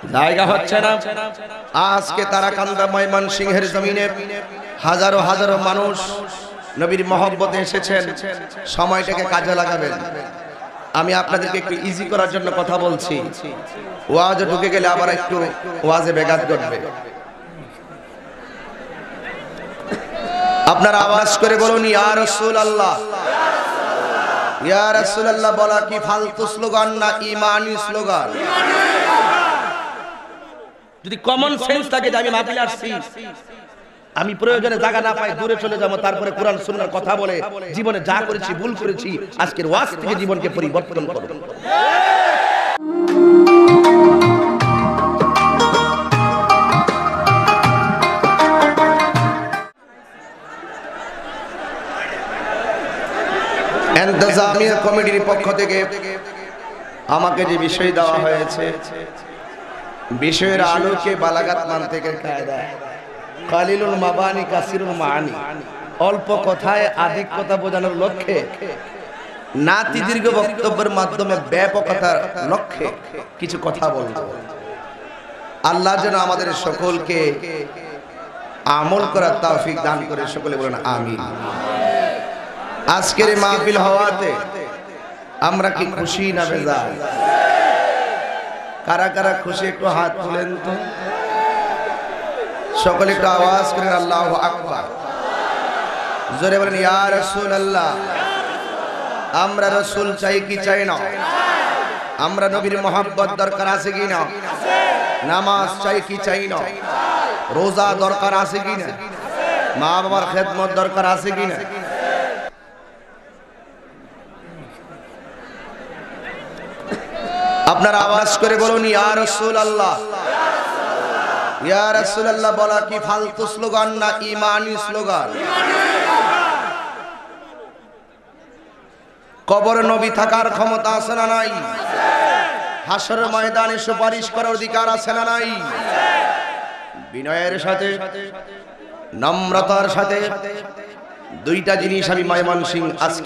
জায়গা হচ্ছে না। আজকে তারাকান্দা ময়মনসিংহের জমিনে হাজারো হাজারো মানুষ নবীর মহব্বতে এসেছেন, সময়টাকে কাজে লাগাবেন। আমি আপনাদেরকে একটু ইজি করার জন্য কথা বলছি, ওয়াজে ঢুকে গেলে আবার একটু ওয়াজে ব্যাঘাত ঘটবে। আপনারা আওয়াজ করে বলুন ইয়া রাসূলুল্লাহ। ইয়া রাসূলুল্লাহ বলা কি ফালতু স্লোগান না ঈমানি স্লোগান? যদি কমন সেন্স থাকে যে আমি মাহফিলে আসছি, আমি প্রয়োজনে জায়গা না পাই দূরে চলে যাবো, তারপরে কোরআন সুন্নাহর কথা বলে জীবনে যা করেছি ভুল করেছি আজকের ওয়াজ থেকে জীবনকে পরিবর্তন করব। ইন্তজামিয়া কমিটির পক্ষ থেকে আমাকে যে বিষয় দেওয়া হয়েছে, বিষয়ের আলোকে বালাগাত মানতিকের কায়দা কালিলুল মাবানি কাসিরুল মাআনি, অল্প কথায় আধিক কথা বোঝানোর লক্ষ্যে নাতি দীর্ঘ বক্তব্যের মাধ্যমে ব্যাপকতার লক্ষ্যে কিছু কথা বলবো। আল্লাহ যেন আমাদের সকলকে আমল করার তৌফিক দান করে, সকলে বলেন আমিন। আজকের মাহফিল হওয়াতে আমরা কি খুশি না বেজার? কারা কারা খুশি একটু হাত তুলেন তো, সকলে একটু আওয়াজ করেন আল্লাহু আকবার। জোরে বলেন ইয়া রাসূলুল্লাহ। আমরা রাসূল চাই কি চাই না? আমরা নবীর মহব্বত দরকার আছে কি না? নামাজ চাই কি চাই না? রোজা দরকার আছে কি না? মা বাবার খেদমত দরকার আছে কি না? আপনারা আওয়াজ করে বলুন ইয়া রাসূলুল্লাহ। ইয়া রাসূলুল্লাহ বলা কি ফালতু স্লোগান না ঈমানি স্লোগান? কবরে নবী থাকার ক্ষমতা আছে না নাই? হাসরের ময়দানে সুপারিশ করার অধিকার আছে না নাই? বিনয়ের সাথে নম্রতার সাথে দুইটা জিনিস আমি ময়মনসিংহ আজকে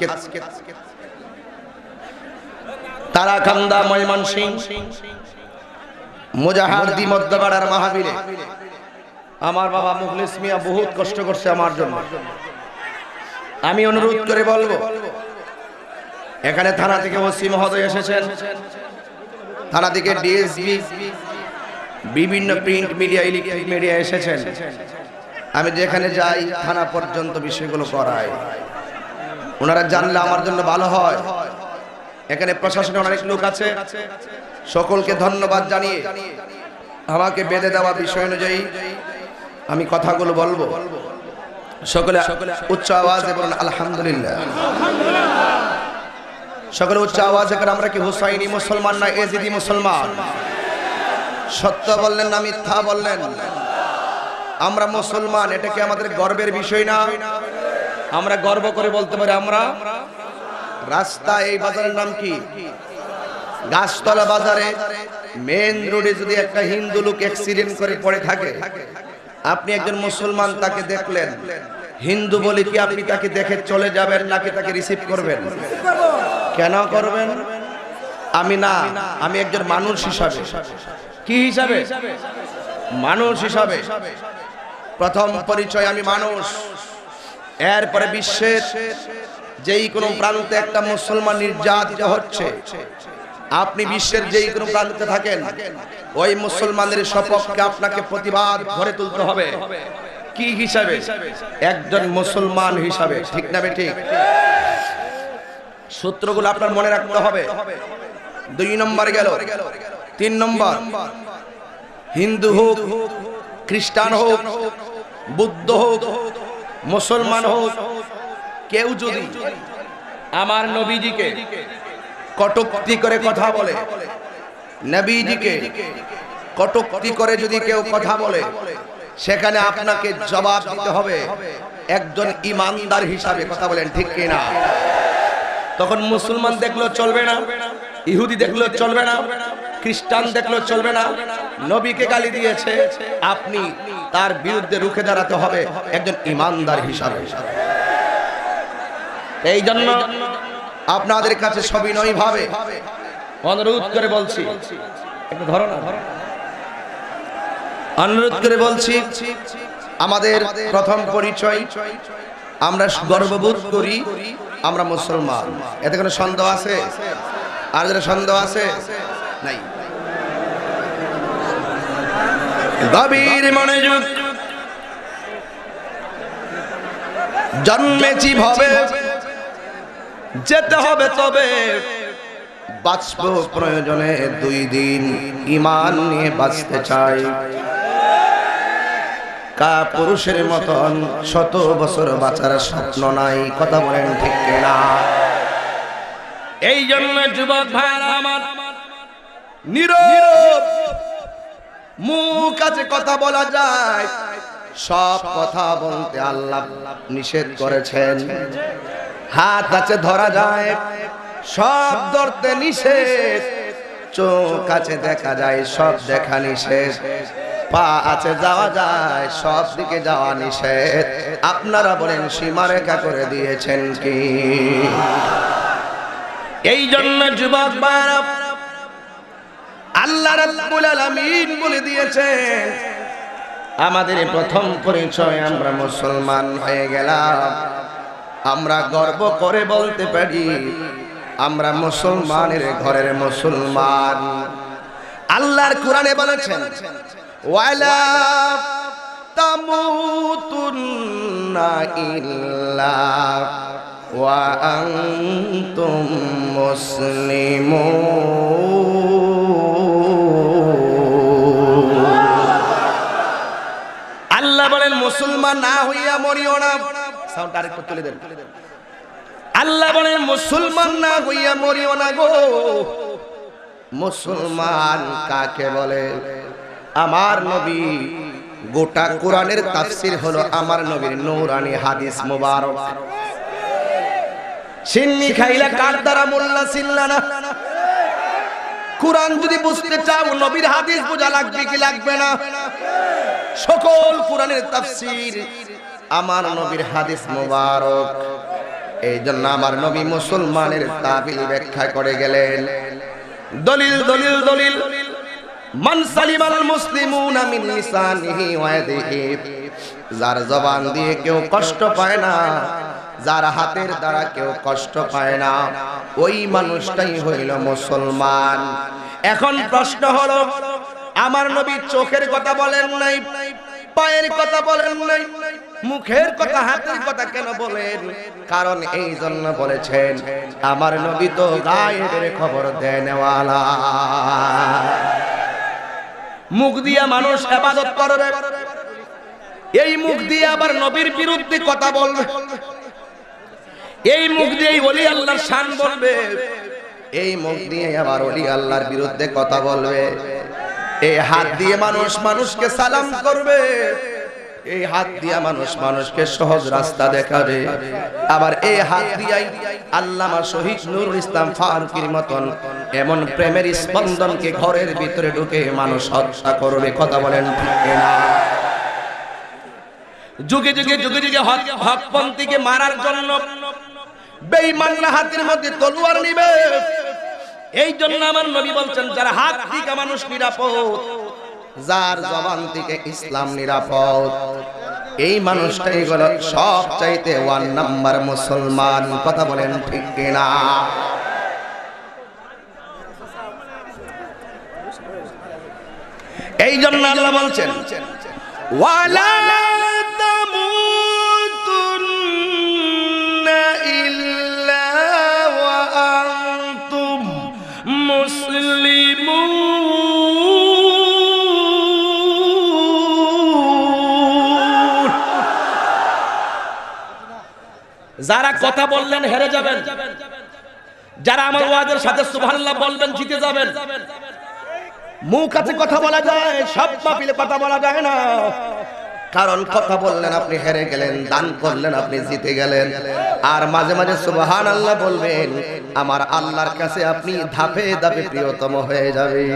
তারাকান্দা ময়মনসিংহ মুজাহারদি মধ্যপাড়ার মাহফিলে আমার বাবা মুখলিস মিয়া বহুত কষ্ট করছে আমার জন্য। আমি অনুরোধ করে বলবো, এখানে থানা থেকে ওসি মহোদয় এসেছেন, থানা থেকে ডিএসপি, বিভিন্ন প্রিন্ট মিডিয়া, ইলেকট্রিক মিডিয়া এসেছেন। আমি যেখানে যাই থানা পর্যন্ত বিষয়গুলো করাই, ওনারা জানলে আমার জন্য ভালো হয়। এখানে প্রশাসনের অনেক লোক আছে, সকলকে ধন্যবাদ জানিয়ে আমাকে বেঁধে দেওয়া বিষয় অনুযায়ী আমি কথাগুলো বলবো। সকলে উচ্চ আওয়াজে বলুন আলহামদুলিল্লাহ। সকলে উচ্চ আওয়াজে করে আমরা কি হুসাইনি মুসলমান না এজিদি মুসলমান? সত্য বললেন না মিথ্যা বললেন? আমরা মুসলমান, এটা কি আমাদের গর্বের বিষয় না? আমরা গর্ব করে বলতে পারি আমরা। রাস্তা এই বাজারের নাম কি? গাছতলা বাজারে মেন রোডে যদি একটা হিন্দু লোক অ্যাক্সিডেন্ট করে পড়ে থাকে, আপনি একজন মুসলমান তাকে দেখলেন, হিন্দু বলে কি আপনি তাকে দেখে চলে যাবেন নাকি তাকে রিসিভ করবেন? কেন করবেন? আমি না, আমি একজন মানুষ হিসাবে। কি হিসাবে? মানুষ হিসাবে। প্রথম পরিচয় আমি মানুষ। এরপরে বিশ্বের যেই কোনো প্রান্তে একটা মুসলমান নির্যাতিত হচ্ছে, আপনি বিশ্বের যেই কোনো প্রান্তে থাকেন, ওই মুসলমানদের সপক্ষে আপনাকে প্রতিবাদ গড়ে তুলতে হবে। কি হিসাবে? একজন মুসলমান হিসাবে। ঠিক না বেঠিক? সূত্রগুলো আপনার মনে রাখতে হবে। 2 নম্বর গেল। 3 নম্বর, হিন্দু হোক, খ্রিস্টান হোক, বুদ্ধ হোক, মুসলমান হোক, কেউ যদি আমার নবীজিকে কটূক্তি করে কথা বলে, নবীজিকে কটূক্তি করে যদি কেউ কথা বলে, সেখানে আপনাকে জবাব দিতে হবে একজন ইমানদার হিসাবে। কথা বলেন ঠিক কি না? তখন মুসলমান দেখলেও চলবে না, ইহুদি দেখলেও চলবে না, খ্রিস্টান দেখলেও চলবে না। নবীকে গালি দিয়েছে, আপনি তার বিরুদ্ধে রুখে দাঁড়াতে হবে একজন ইমানদার হিসাবে। এই জন্য আপনাদের কাছে সবিনয় ভাবে অনুরোধ করে বলছি, একটু ধরো না, অনুরোধ করে বলছি, আমাদের প্রথম পরিচয়, আমরা গর্ববোধ করি আমরা মুসলমান। এতে কোনো সন্দেহ আছে? আর যারা সন্দেহ আছে নাই, গভীর মনোযোগ। জন্মেছি ভবে, যেতে হবে তবে, বাঁচব প্রয়োজনে 2 দিন, ঈমান নিয়ে বাঁচতে চাই। কা পুরুষের মতন 100 বছর বাঁচার স্বপ্ন নাই, কথা বলেন ঠিক কিনা? এই জন্য যুবক ভাইরা আমার, নীরব মুখ আছে কথা বলা যায়, সব কথা বলতে আল্লাহ নিষেধ করেছেন। হাত আছে ধরা যায়, সব ধরতে নিষেধ। চোখ আছে দেখা যায়, সব দেখা নিষেধ। পা আছে যাওয়া যায়, সব দিকে যাওয়া নিষেধ। আপনারা বলেন সীমারেখা করে দিয়েছেন কি? এই জন্য যুবক ভাইরা, আল্লাহ রাব্বুল আলামিন বলে দিয়েছেন, আমাদের প্রথম পরিচয় আমরা মুসলমান হয়ে গেলাম। আমরা গর্ব করে বলতে পারি আমরা মুসলমানের ঘরের মুসলমান। আল্লাহর কোরআনে বলেছেন, ওয়ালা তামুতুন্না ইল্লা ওয়া আনতুম মুসলিমুন। আল্লাহ বলেন মুসলমান না হইয়া মরিও না। সাউন্ড আরেকটু তুলে দেন। আল্লাহ বলেন মুসলমান না হইয়া মরিও না গো। মুসলমান কাকে বলে? আমার নবী, গোটা কোরআনের তাফসীর হলো আমার নবীর নূরানি হাদিস মুবারক। সিন্নি খাইলা কার দ্বারা মোল্লা চিল্লা না। কোরআন যদি বুঝতে চাও, নবীর হাদিস বোঝা লাগবে কি লাগবে না? সকল কোরআনের তাফসীর আমার নবীর হাদিস মুবারক। এই জন্য আমার নবী মুসলমানের তাবিল ব্যাখ্যা করে গেলেন। দলিল দলিল দলিল। মান সালিমাল মুসলিমুনা মিন লিসানিহি ওয়া ইয়াদিহি। যার জবান দিয়ে কেউ কষ্ট পায় না, যার হাতের দ্বারা কেউ কষ্ট পায় না, ওই মানুষটাই হইল মুসলমান। এখন প্রশ্ন হলো, আমার নবী চোখের কথা বলেন নাই, পায়ের কথা বলেন নাই, মুখের কথা হাতের কথা কেন বলেন? কারণ এই জন্য বলেছেন, আমার নবী তো গায়েবের খবর দেনওয়ালা। মুখ দিয়া মানুষ ইবাদত করবে, এই মুখ দিয়ে আবার নবীর বিরুদ্ধে কথা বলবে, এই মুখ দিয়ে ওলি আল্লাহর শান বলবে, এই মুখ দিয়ে আবার ওলি আল্লাহর বিরুদ্ধে কথা বলবে। এই হাত দিয়ে মানুষ মানুষকে সালাম করবে, এই হাত দিয়ে মানুষ মানুষকে সহজ রাস্তা দেখাবে। আবার এই হাত দিয়াই আল্লামা শহীদ নুরুল ইসলাম ফারুকীর মতন এমন প্রেমের স্পন্দনকে ঘরের ভিতরে ঢুকে মানুষ হত্যা করবে। কথা বলেন ঠিক না? যুগে যুগে যুগে যুগে হকপন্থীকে মারার জন্য বেঈমানরা হাতের মধ্যে তলোয়ার নিবে। এই জন্য আমার নবী বলছেন, যার হাত থেকে মানুষ নিরাপদ, যার জবান থেকে ইসলাম নিরাপদ, এই মানুষটাই হলো সব চাইতে 1 নাম্বার মুসলমান। কথা বলেন ঠিক কিনা? এই জন্য আল্লাহ বলছেন, ওয়ালা তামুতুন্না ইল্লা ওয়া আনতুম মুসলিমুন। যারা কথা বললেন হেরে যাবেন, যারা আমার ওয়াজের সাথে সুবহানাল্লাহ বলবেন জিতে যাবেন। মুখ আছে কথা বলা যায়, সব মাহফিলে কথা বলা যায় না। কারণ কথা বললেন আপনি হেরে গেলেন, দান করলেন আপনি জিতে গেলেন। আর মাঝে মাঝে সুবহানাল্লাহ বলবেন, আমার আল্লাহর কাছে আপনি ধাপে ধাপে প্রিয়তম হয়ে যাবেন।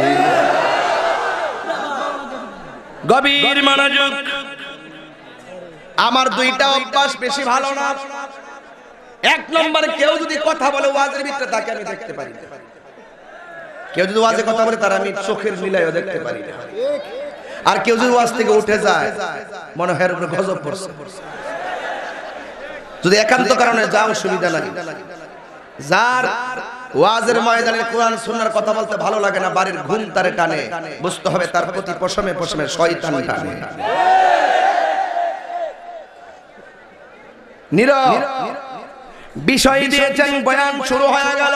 গভীর মনোযোগ। আমার 2টা অভ্যাস বেশি ভালো না। 1 নম্বর, কেউ যদি কথা বলে ওয়াজের ভিতরে তাকে আমি দেখতে পারি না। কেউ যদি ওয়াজে কথা বলে তার আমি চোখের নীলায়ও দেখতে পারি না। আর কেউ যদি ওয়াজ থেকে উঠে যায় মনে হয় উপরে গজব পড়ছে। যদি একান্ত কারণে যাও সুবিধা নাই। যার ওয়াজের ময়দানে কোরআন সুন্নাহর কথা বলতে ভালো লাগে না, বাড়ির ঘুম তারে টানে, বুঝতে হবে তার প্রতি পশমে পশমে শয়তান টানে। নীরব বিষয় দিয়েছেন, বয়ান শুরু হয়ে গেল।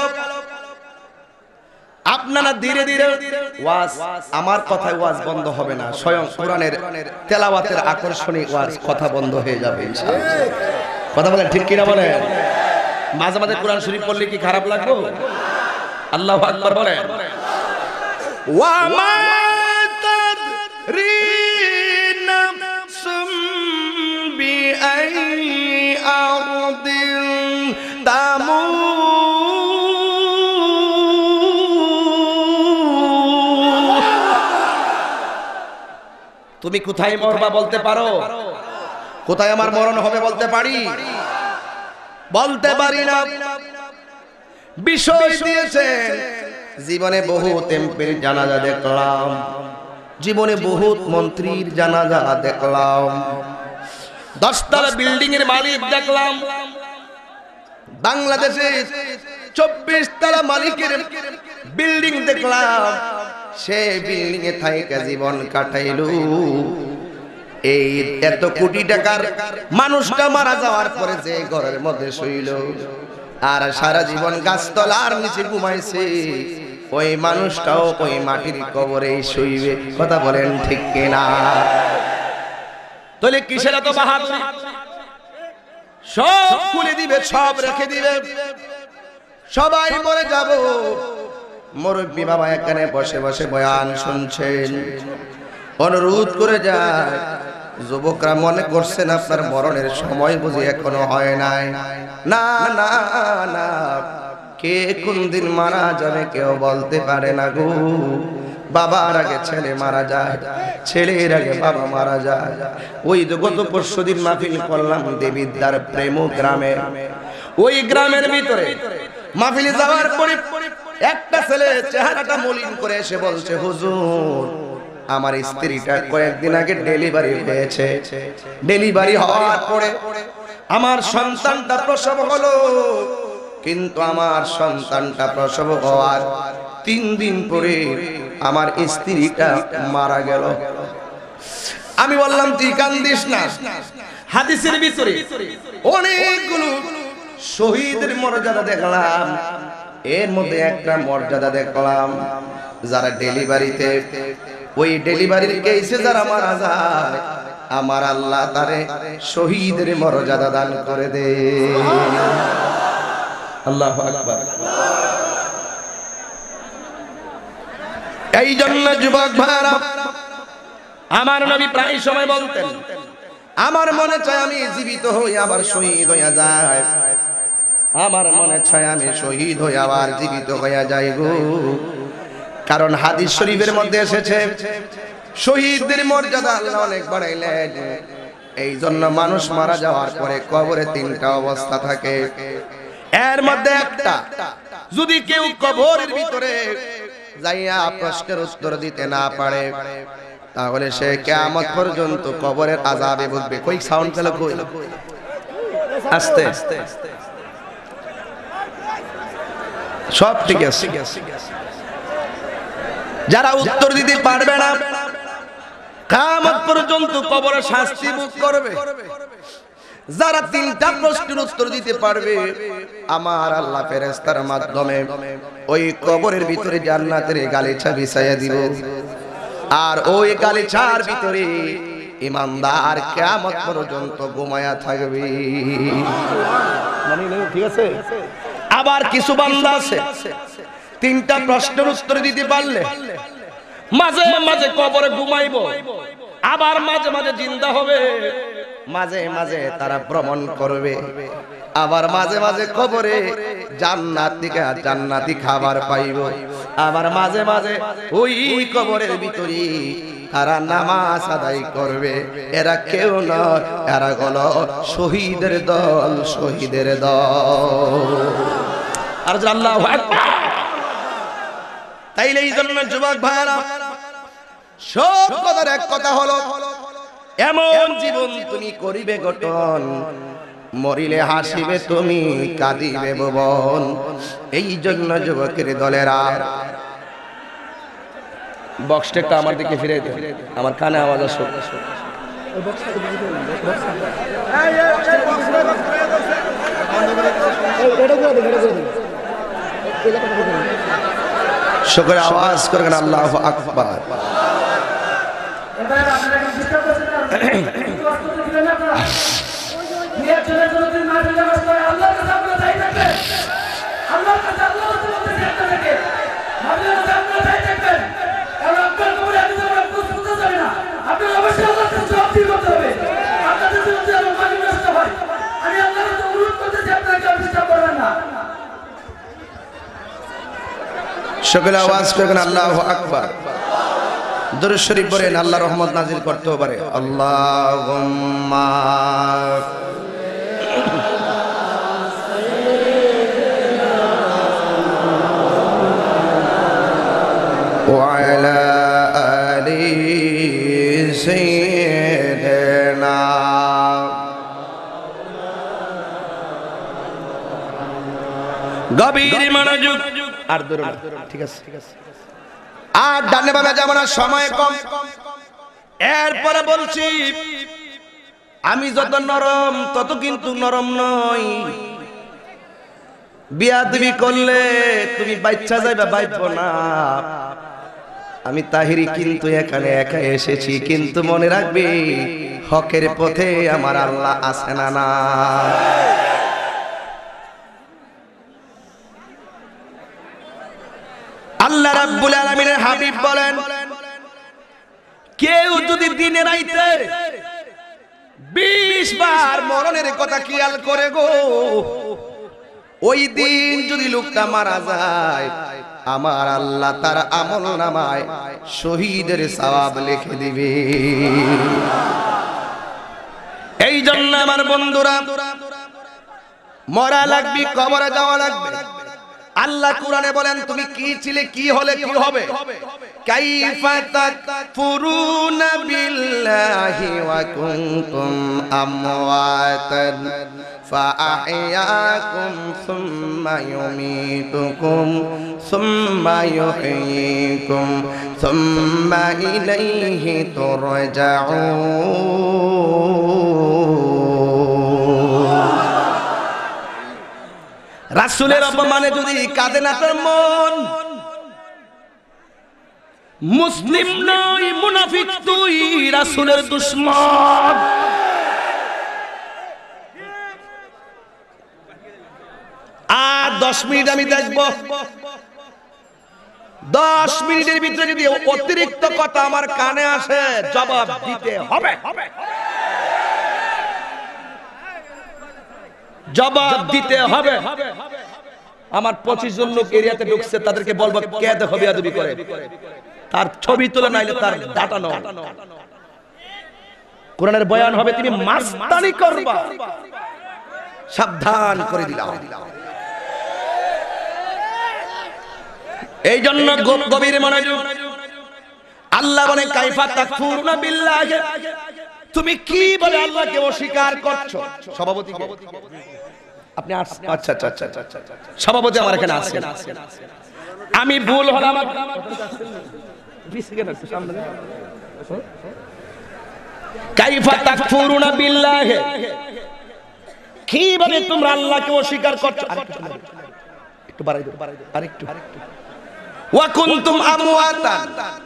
আপনারা ধীরে ধীরে ওয়াজ, আমার কথায় ওয়াজ বন্ধ হবে না, স্বয়ং কোরআনের তেলাওয়াতের আকর্ষণী ওয়াজ কথা বন্ধ হয়ে যাবে ইনশাআল্লাহ। কথা বলেন ঠিক কিনা বলেন? মাঝে মাঝে কোরআন শরীফ পড়লে কি খারাপ লাগবে? আল্লাহু আকবার বলেন। ওয়া মা তাদরিনা সুম বিআই আরদিন তামুত। তুমি কোথায় মরবা বলতে পারো? কোথায় আমার মরণ হবে বলতে পারি? বলতে পারি না। বিষয় দিয়েছেন, জীবনে বহুত এমপির জানাজা দেখলাম, জীবনে বহুত মন্ত্রীর জানাজা দেখলাম, 10 তলা বিল্ডিং এর মালিক দেখলাম, বাংলাদেশে 24 তলা মালিকের বিল্ডিং দেখলাম, সে বিল্ডিং এ থাইকা জীবন কাটাইলো। এই এত কোটি টাকার মানুষটা মারা যাওয়ার পরে যে ঘরের মধ্যে শুইল আর সারা জীবন গাছতলার নিচে ঘুমাইছে, ওই মানুষটাও ওই মাটির কবরে শুইবে। কথা বলেন ঠিক কিনা? তাহলে কিসের এত বাহাদুরি? সব খুলে দিবে, সব রেখে দিবে, সবাই মরে যাব। মুরব্বী বাবা এখানে বসে বসে বয়ান শুনছেন, অনুরোধ করে যায়, যুবকরা মনে করছেন আপনার মরণের সময় বুঝি এখনো হয় নাই। না না না, কে কোন দিন মারা যাবে কেউ বলতে পারে না গো। বাবার আগে ছেলে মারা যায়, ছেলের আগে বাবা মারা যায়। ওই তো গত পরশুদিন মাহফিল করলাম দেবিদ্দার প্রেম গ্রামে। ওই গ্রামের ভিতরে মাহফিলে যাওয়ার পরে একটা ছেলে চেহারাটা মলিন করে এসে বলছে, হুজুর আমার স্ত্রীটা কয়েকদিন আগে ডেলিভারি হয়েছে, ডেলিভারি হওয়ার পরে আমার সন্তানটা প্রসব হলো, কিন্তু আমার সন্তানটা প্রসব হওয়ার 3 দিন পরে আমার স্ত্রীটা মারা গেল। আমি বললাম তুই কান্দিস না, হাদিসের ভিতরে অনেকগুলো শহীদের মর্যাদা দেখলাম, এর মধ্যে একটা মর্যাদা দেখলাম যারা ডেলিভারিতে, ওই ডেলিভারির কেসে যারা মারা যায় আমার আল্লাহ তারে শহীদের মর্যাদা দান করে দে। আল্লাহু আকবার। এই জন্য যুবক ভাইরা, আমার নবী প্রায় সময় বলতেন, আমার মনে চায় আমি জীবিত হই আবার শহীদ হইয়া যায়, আমার মনে চায় আমি শহীদ হই আবার জীবিত হইয়া যাই গো। কারণ হাদিস শরীফের মধ্যে এসেছে শহীদদের মর্যাদা আল্লাহ অনেক বাড়াইলেন। এই জন্য মানুষ মারা যাওয়ার পরে কবরে 3টা অবস্থা থাকে, এর মধ্যে একটা, যদি কেউ কবরের ভিতরে যাইয়া প্রশ্নের উত্তর দিতে না পারে তাহলে সে কিয়ামত পর্যন্ত কবরের আযাবে ভুগবে। কই সাউন্ড পেল? কই আস্তে সব ঠিক আছে। যারা উত্তর দিতে পারবে না কিয়ামত পর্যন্ত কবরে শাস্তি ভোগ করবে। যারা 3টা প্রশ্নের উত্তর দিতে পারবে আমার আল্লাহ ফেরেশতার মাধ্যমে ওই কবরের ভিতরে জান্নাতের গালিচা বিছাইয়া দিব, আর ওই গালিচার ভিতরে ইমানদার কিয়ামত পর্যন্ত ঘুমায়া থাকবে। ঠিক আছে? আবার কিছু বান্দা আছে 3টা প্রশ্নের উত্তর দিতে পারলে মাঝে মাঝে কবরে ঘুমাইবো, আবার মাঝে মাঝে জিন্দা হবে, মাঝে মাঝে তারা ভ্রমণ করবে, আবার মাঝে মাঝে কবরে জান্নাতি খাবার পাইব, আবার মাঝে মাঝে ওই কবরের ভিতরে তারা নামাজ আদায় করবে। এরা কেউ নয়, এরা হলো শহীদের দল, শহীদের দল। আর আল্লাহু আকবার। তাইলে এই জন্য যুবক ভাইরা সব কথার এক কথা হলো, এমন জীবন তুমি করিবে গঠন, মরিলে হাসিবে তুমি, কাঁদিবে ভুবন। এই জন্য যুবকের দলেরা, বক্সটা একটু আমার দিকে ফিরে দে, আমার কানে আওয়াজ আসে। শুকর আওয়াজ করবেন আল্লাহু আকবার। সকলে আওয়াজ করবেন আল্লাহু আকবার। দরুদ শরীফ পড়েন, আল্লাহ রহমত নাজিল করতে পারে। আল্লাহুম্মা ওয়া আলা আলি সাইয়্যিদিনা। গভীর মনোযোগ আর দূর না, ঠিক আছে ঠিক আছে। আর ডানে বামে যাব না, সময় কম। এরপরে বলছি, আমি যত নরম তত কিন্তু নরম নই। বিয়াদবি করলে তুমি বাচ্চা যাইবা, বাইবো না। আমি তাহিরি কিন্তু এখানে একা এসেছি, কিন্তু মনে রাখবি হকের পথে আমার আল্লাহ আছে না না। আল্লাহ রাব্বুল আলামিনের হাবিব বলেন, কেউ যদি দিনে রাইতে 20 বার মরণের কথা খেয়াল করে গো, ওই দিন যদি লোকটা মারা যায়, আমার আল্লাহ তার আমলনামায় শহীদের সওয়াব লিখে দিবে। এই জন্য আমার বন্ধুরা, মরা লাগবে, কবরে যাওয়া লাগবে। আল্লাহ কুরআনে বলেন, তুমি কি ছিলে, কি হলে, কি হবে। কাইফা তাকফুরুনা বিল্লাহি ওয়া কুনতুম আমওয়াতান ফাআহইয়াকুম সুম্মা ইউমীতুকুম সুম্মা ইউহয়ীকুম সুম্মা ইলাইহি তুরজাউন। রাসূলের অপমানে যদি কাঁদে না তোর মন, মুসলিম নয়, মুনাফিক তুই, রাসূলের দুশমন। আর 10 মিনিট আমি দেখব, 10 মিনিটের ভিতরে যদি অতিরিক্ত কথা আমার কানে আসে, জবাব দিতে হবে, জবাব দিতে হবে। আমার 25 জন লোক এরিয়াতে ঢুকছে, তাদেরকে বলবো কে দেখো বিয়াদবি করে, তার ছবি তুলে নাইলে তার ডাটা নাও। কোরআনের বয়ান হবে, তুমি মাস্তানি করবা, সাবধান করে দিলাম। এই জন্য গভীর মনোযোগ। আল্লাহ বলে, কাইফা তাকফুরুনা বিল্লাহি, তুমি কি বলে আল্লাহকে অস্বীকার করছো। সভাপতি আপনি আচ্ছা আচ্ছা আচ্ছা আচ্ছা, সভাপতি আমার এখানে আছেন। আমি ভুল হলাম, কাইফা তাকফুরুনা বিল্লাহি, কি বলে তোমরা আল্লাহকে অস্বীকার করছো। একটু বাড়াই দাও, আরেকটু। ওয়া কুনতুম আমওয়াতান,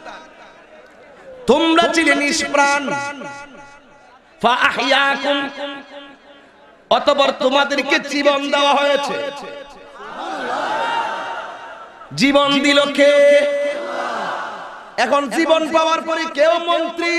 তোমরা ছিলে নিষ্প্রাণ, ফাআহইয়াকুম, অতঃপর তোমাদেরকে জীবন দেওয়া হয়েছে। জীবন দিল কে? এখন জীবন পাওয়ার পরে কেউ মন্ত্রী,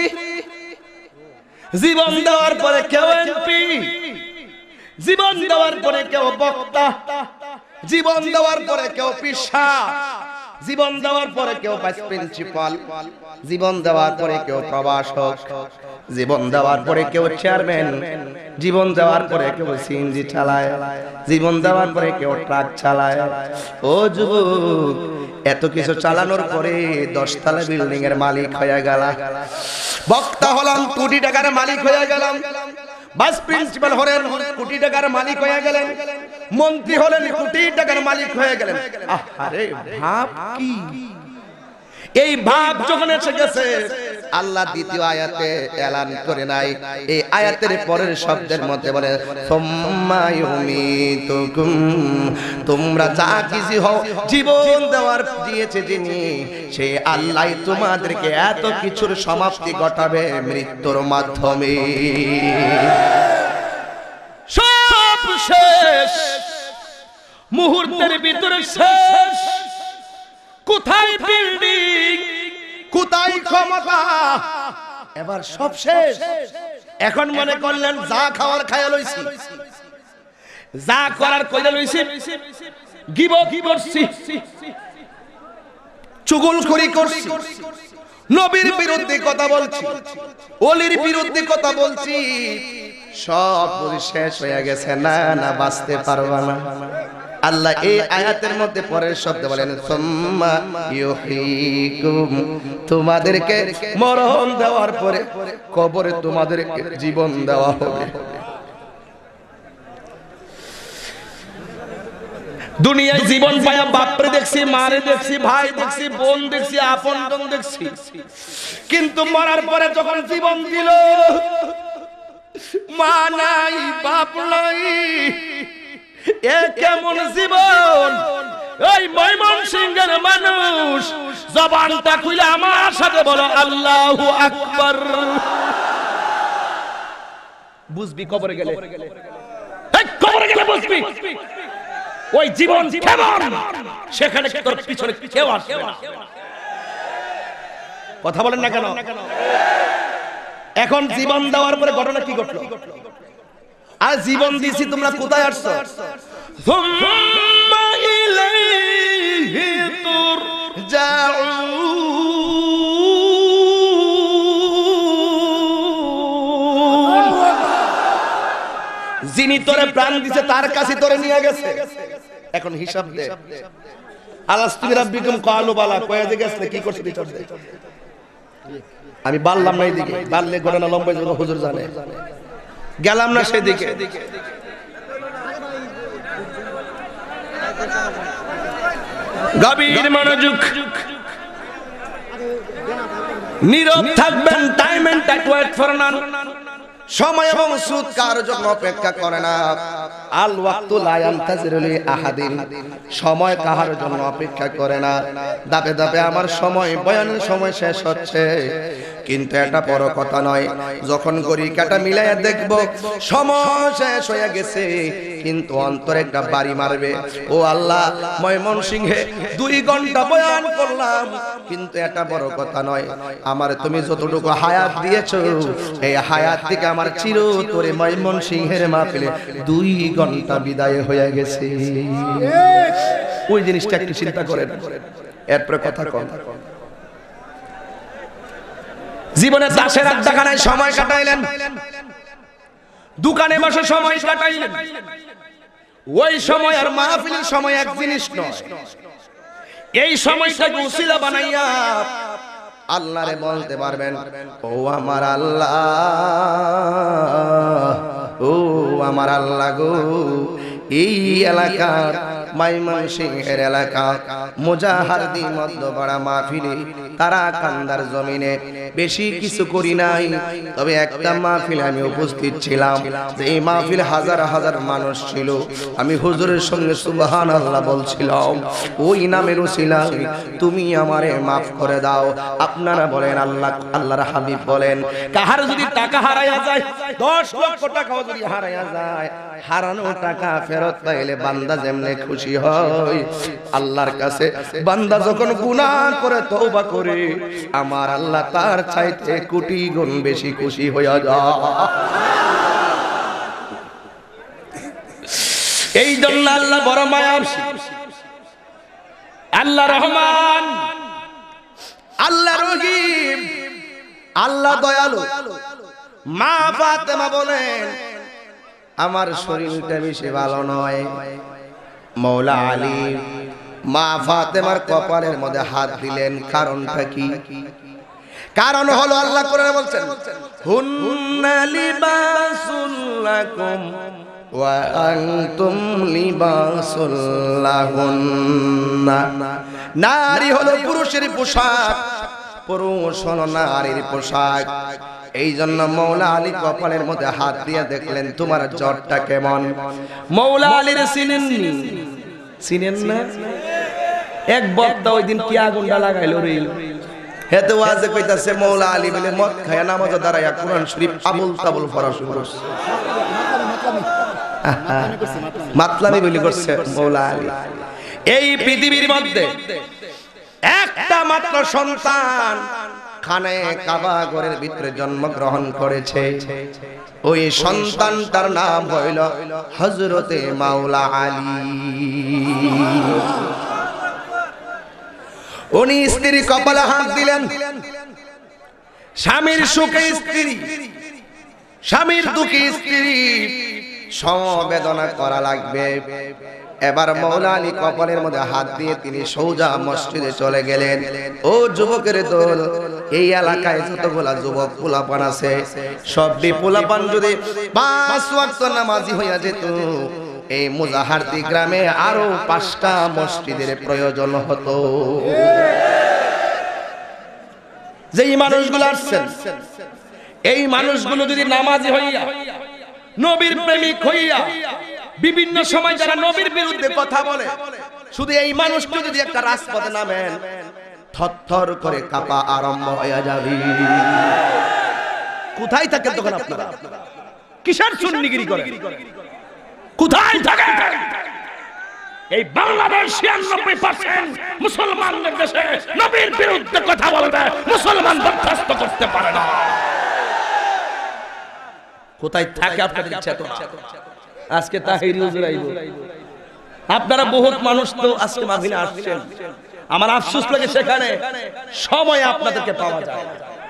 জীবন দেওয়ার পরে কেউ এমপি, জীবন দেওয়ার পরে কেউ বক্তা, জীবন দেওয়ার পরে কেউ পিসা, জীবন দেওয়ার পরে কেউ ভাইস প্রিন্সিপাল, জীবন দেওয়ার পরে কেউ প্রভাষক, জীবন দেওয়ার পরে কেউ চেয়ারম্যান, জীবন দেওয়ার পরে কেউ সিএনজি চালায়, জীবন দেওয়ার পরে কেউ ট্রাক চালায়। ও যুবক, এত কিছু চালানোর পরে 10 তলা বিল্ডিং এর মালিক হয়ে গেল, বক্তা হলাম কোটি টাকার মালিক হয়ে গেলাম, ভাইস প্রিন্সিপাল হলেন কোটি টাকার মালিক হয়ে গেলেন, মন্ত্রী হলেন কোটি টাকার মালিক হয়ে গেলেন। আরে ভাব কি! এই ভাব যখন এসে গেছে, আল্লাহ দ্বিতীয় আয়াতে এলান করে নাই, এই আয়াতের পরের শব্দের মধ্যে বলে সুম্মা ইউমিতুকুম, তোমরা যা কিছু হও জীবন দেওয়ার দিয়েছে যিনি, সেই আল্লাহ তোমাদেরকে এত কিছুর সমাপ্তি ঘটাবে মৃত্যুর মাধ্যমে। সব শেষ, মুহূর্তের ভিতরে শেষ। কোথায় বিল্ডিং, কোথায় ক্ষমতা, এবার সব শেষ। এখন মনে করলেন যা খাওয়ার খাইয়া লইছি, যা করার কইরা লইছি, গিবত করছি, চুগলখড়ি করছি, নবীর বিরুদ্ধে কথা বলছি, ওলির বিরুদ্ধে কথা বলছি, সব শেষ হয়ে গেছে। না না, বাঁচতে পারবা না। আল্লাহ এই আয়াতের মধ্যে পরের শব্দ বলেন সুম্মা ইউহয়িকুম, তোমাদেরকে মরণ দেওয়ার পরে কবরে তোমাদেরকে জীবন দেওয়া হবে। দুনিয়ায় জীবন পায়া বাপরে দেখছি, মারে দেখছি, ভাই দেখছি, বোন দেখছি, আপনজন দেখছি, কিন্তু মরার পরে যখন জীবন দিল, মা নাই, বাপ নাই, এ কেমন জীবন! এই ময়মনসিংহের মানুষ জবানটা খুলে আমার সাথে বলো আল্লাহু আকবার। বুঝবি কবরে গেলে, এই কবরে গেলে বুঝবি ওই জীবন কেমন, সেখানে তোর পিছনে কেউ আসবে না। কথা বলেন না কেন? এখন জীবন দেওয়ার পরে ঘটনা কি ঘটলো? আর জীবন দিছি, তোমরা কোথায় আসছো? সুম্মা ইলাইহি তুরজাউন, যিনি তোরে প্রাণ দিছে তার কাছে তোরে নিয়ে গেছে। এখন হিসাব দে। আলাস্তু বিরাব্বিকুম ক্বালু বালা, কয়ে যে গেছে কি করছিস? আমি বললাম না এইদিকে, বললে ঘটনা লম্বা যাবে, হুজুর জানে। গেলাম না সেদিকে। গভীর মনোযোগ, নীরব থাকবেন। Time and tide wait for none, সময় এবং সুদ কার জন্য অপেক্ষা করে না। আল ওয়াক্তু লা ইয়ানতাজিরু লি আহাদিন, সময় কাহার জন্য অপেক্ষা করে না। দাপে দাপে আমার সময়, বয়ানের সময় শেষ হচ্ছে, কিন্তু এটা বড় কথা নয়। যখন গড়ি কাটা মিলাইয়া দেখব সময় শেষ হয়ে গেছে, কিন্তু অন্তরে একটা বাড়ি মারবে। ও আল্লাহ, ময়মনসিংহে 2 ঘন্টা বয়ান করলাম, কিন্তু এটা বড় কথা নয়। আমার তুমি যতটুকু হায়াত দিয়েছো, এই হায়াত থেকে আমার চিরতরে ময়মনসিংহের মাহফিলে 2 ঘন্টা বিদায় হয়ে গেছে। ওই জিনিসটা একটু চিন্তা করেন, এরপরে কথা কম। জীবনে দাসের আড্ডাখানায় সময় কাটাইলেন, দোকানে বসে সময় কাটাইলেন, ওই সময় আর মাহফিলের সময় এক জিনিস নয়। এই সময়টাকে উসিলা বানাইয়া আল্লাহরে বলতে পারবেন, ও আমার আল্লাহ, ও আমার আল্লাহ গো, এই এলাকার ময়মনসিংহের এলাকা মুজাহারদি মধ্যপাড়া মাহফিলে তারা কান্দার জমিনে বেশি কিছু করি নাই, তবে একটা মাহফিলে আমি উপস্থিত ছিলাম। যে এই মাহফিল হাজার হাজার মানুষ ছিল, আমি হুজুরের সঙ্গে সুবহানাল্লাহ বলছিলাম, ওই নামের উসিলায় তুমি আমারে মাফ করে দাও। আপনারা বলেন, আল্লাহ আল্লাহর হাবিব বলেন, কাহার যদি টাকা হারায়া যায়, 10 লক্ষ টাকাও যদি হারায়া যায়, হারানো টাকা ফেরত পাইলে বান্দা যেমনে খুশি হয়, আল্লাহর কাছে বান্দা যখন গুনাহ করে তওবা করে, আমার আল্লাহ তার চাইতে কোটি গুণ বেশি খুশি হইয়া যায়। এই জন্য আল্লাহ বড় মায়াবী। আল্লাহ রহমান, আল্লাহ রহিম, আল্লাহ দয়ালু। মা ফাতেমা বলেন আমার শরীরটা বেশি ভালো নয়। মৌলা আলী মা ফাতেমার কপালের মধ্যে হাত দিলেন। কারণটা কি? কারণ হলো আল্লাহ কোরআনে বলছেন হুন্না লিবাসুল লাকুম ওয়া আনতুম লিবাসুল লাহুন্না। নারী হলো পুরুষের পোশাক, পুরুষ হলো নারীর পোশাক। এই জন্য মৌলা আলী কপালের মধ্যে হাত দিয়ে দেখলেন তোমার জ্বরটা কেমন। মৌলা আলীর চিনেননি? চিনেন না? এক বক্তা ওই দিন কি আগুনটা লাগাইলো রে। হেতু ওয়াজে কইতাছে মৌলা আলী বলে মদ খায়া নামাজে দাঁড়ায়া কোরআন শরীফ আবুল তাবুল পড়া শুরু করছে। মাতলামি বলি করছে মৌলা আলী। এই পৃথিবীর মধ্যে একটা মাত্র সন্তান খানে কাবা ঘরের ভিতরে জন্মগ্রহণ করেছে। ওই সন্তানটার নাম হইল হযরতে মাওলা আলী। উনি স্ত্রী কপালে হাত দিলেন। স্বামীর সুখে স্ত্রী, স্বামীর দুঃখে স্ত্রী সমবেদনা করা লাগবে। এবার মৌলা আলী কপালের মধ্যে হাত দিয়ে তিনি সোজা মসজিদে চলে গেলেন। ও যুবকের দল, এই এলাকায় যতগুলা যুবক পোলাপান আছে সবটি পোলাপান যদি 5 ওয়াক্ত নামাজি হইয়া যেত, এই মুজাহারদি গ্রামে আরো 5টা মসজিদের প্রয়োজন হতো। যেই মানুষগুলো আসছেন, এই মানুষগুলো যদি নামাজি হইয়া, নবীর প্রেমিক হইয়া, বিভিন্ন সময় যারা নবীর বিরুদ্ধে কথা বলে, শুধু এই মানুষটা যদি একটা রাজপথে নামেন, থরথর করে কাঁপা আরম্ভ হয়ে যাবে। কোথায় থাকেন তখন আপনারা? কিসের সুন্নিগিরি করেন? কোথায় থাকেন? এই বাংলাদেশ 96% মুসলমানদের দেশে নবীর বিরুদ্ধে কথা বলবে, মুসলমান বরখাস্ত করতে পারে না। কোথায় থাকে আপনাদের চেতনা? আজকে তাহিরি হুজুর আইবো, আপনারা বহুত মানুষ তো আজকে মাহফিলে আসছেন। আমার আফসোস লাগে সেখানে সময় আপনাদেরকে পাওয়া যায়।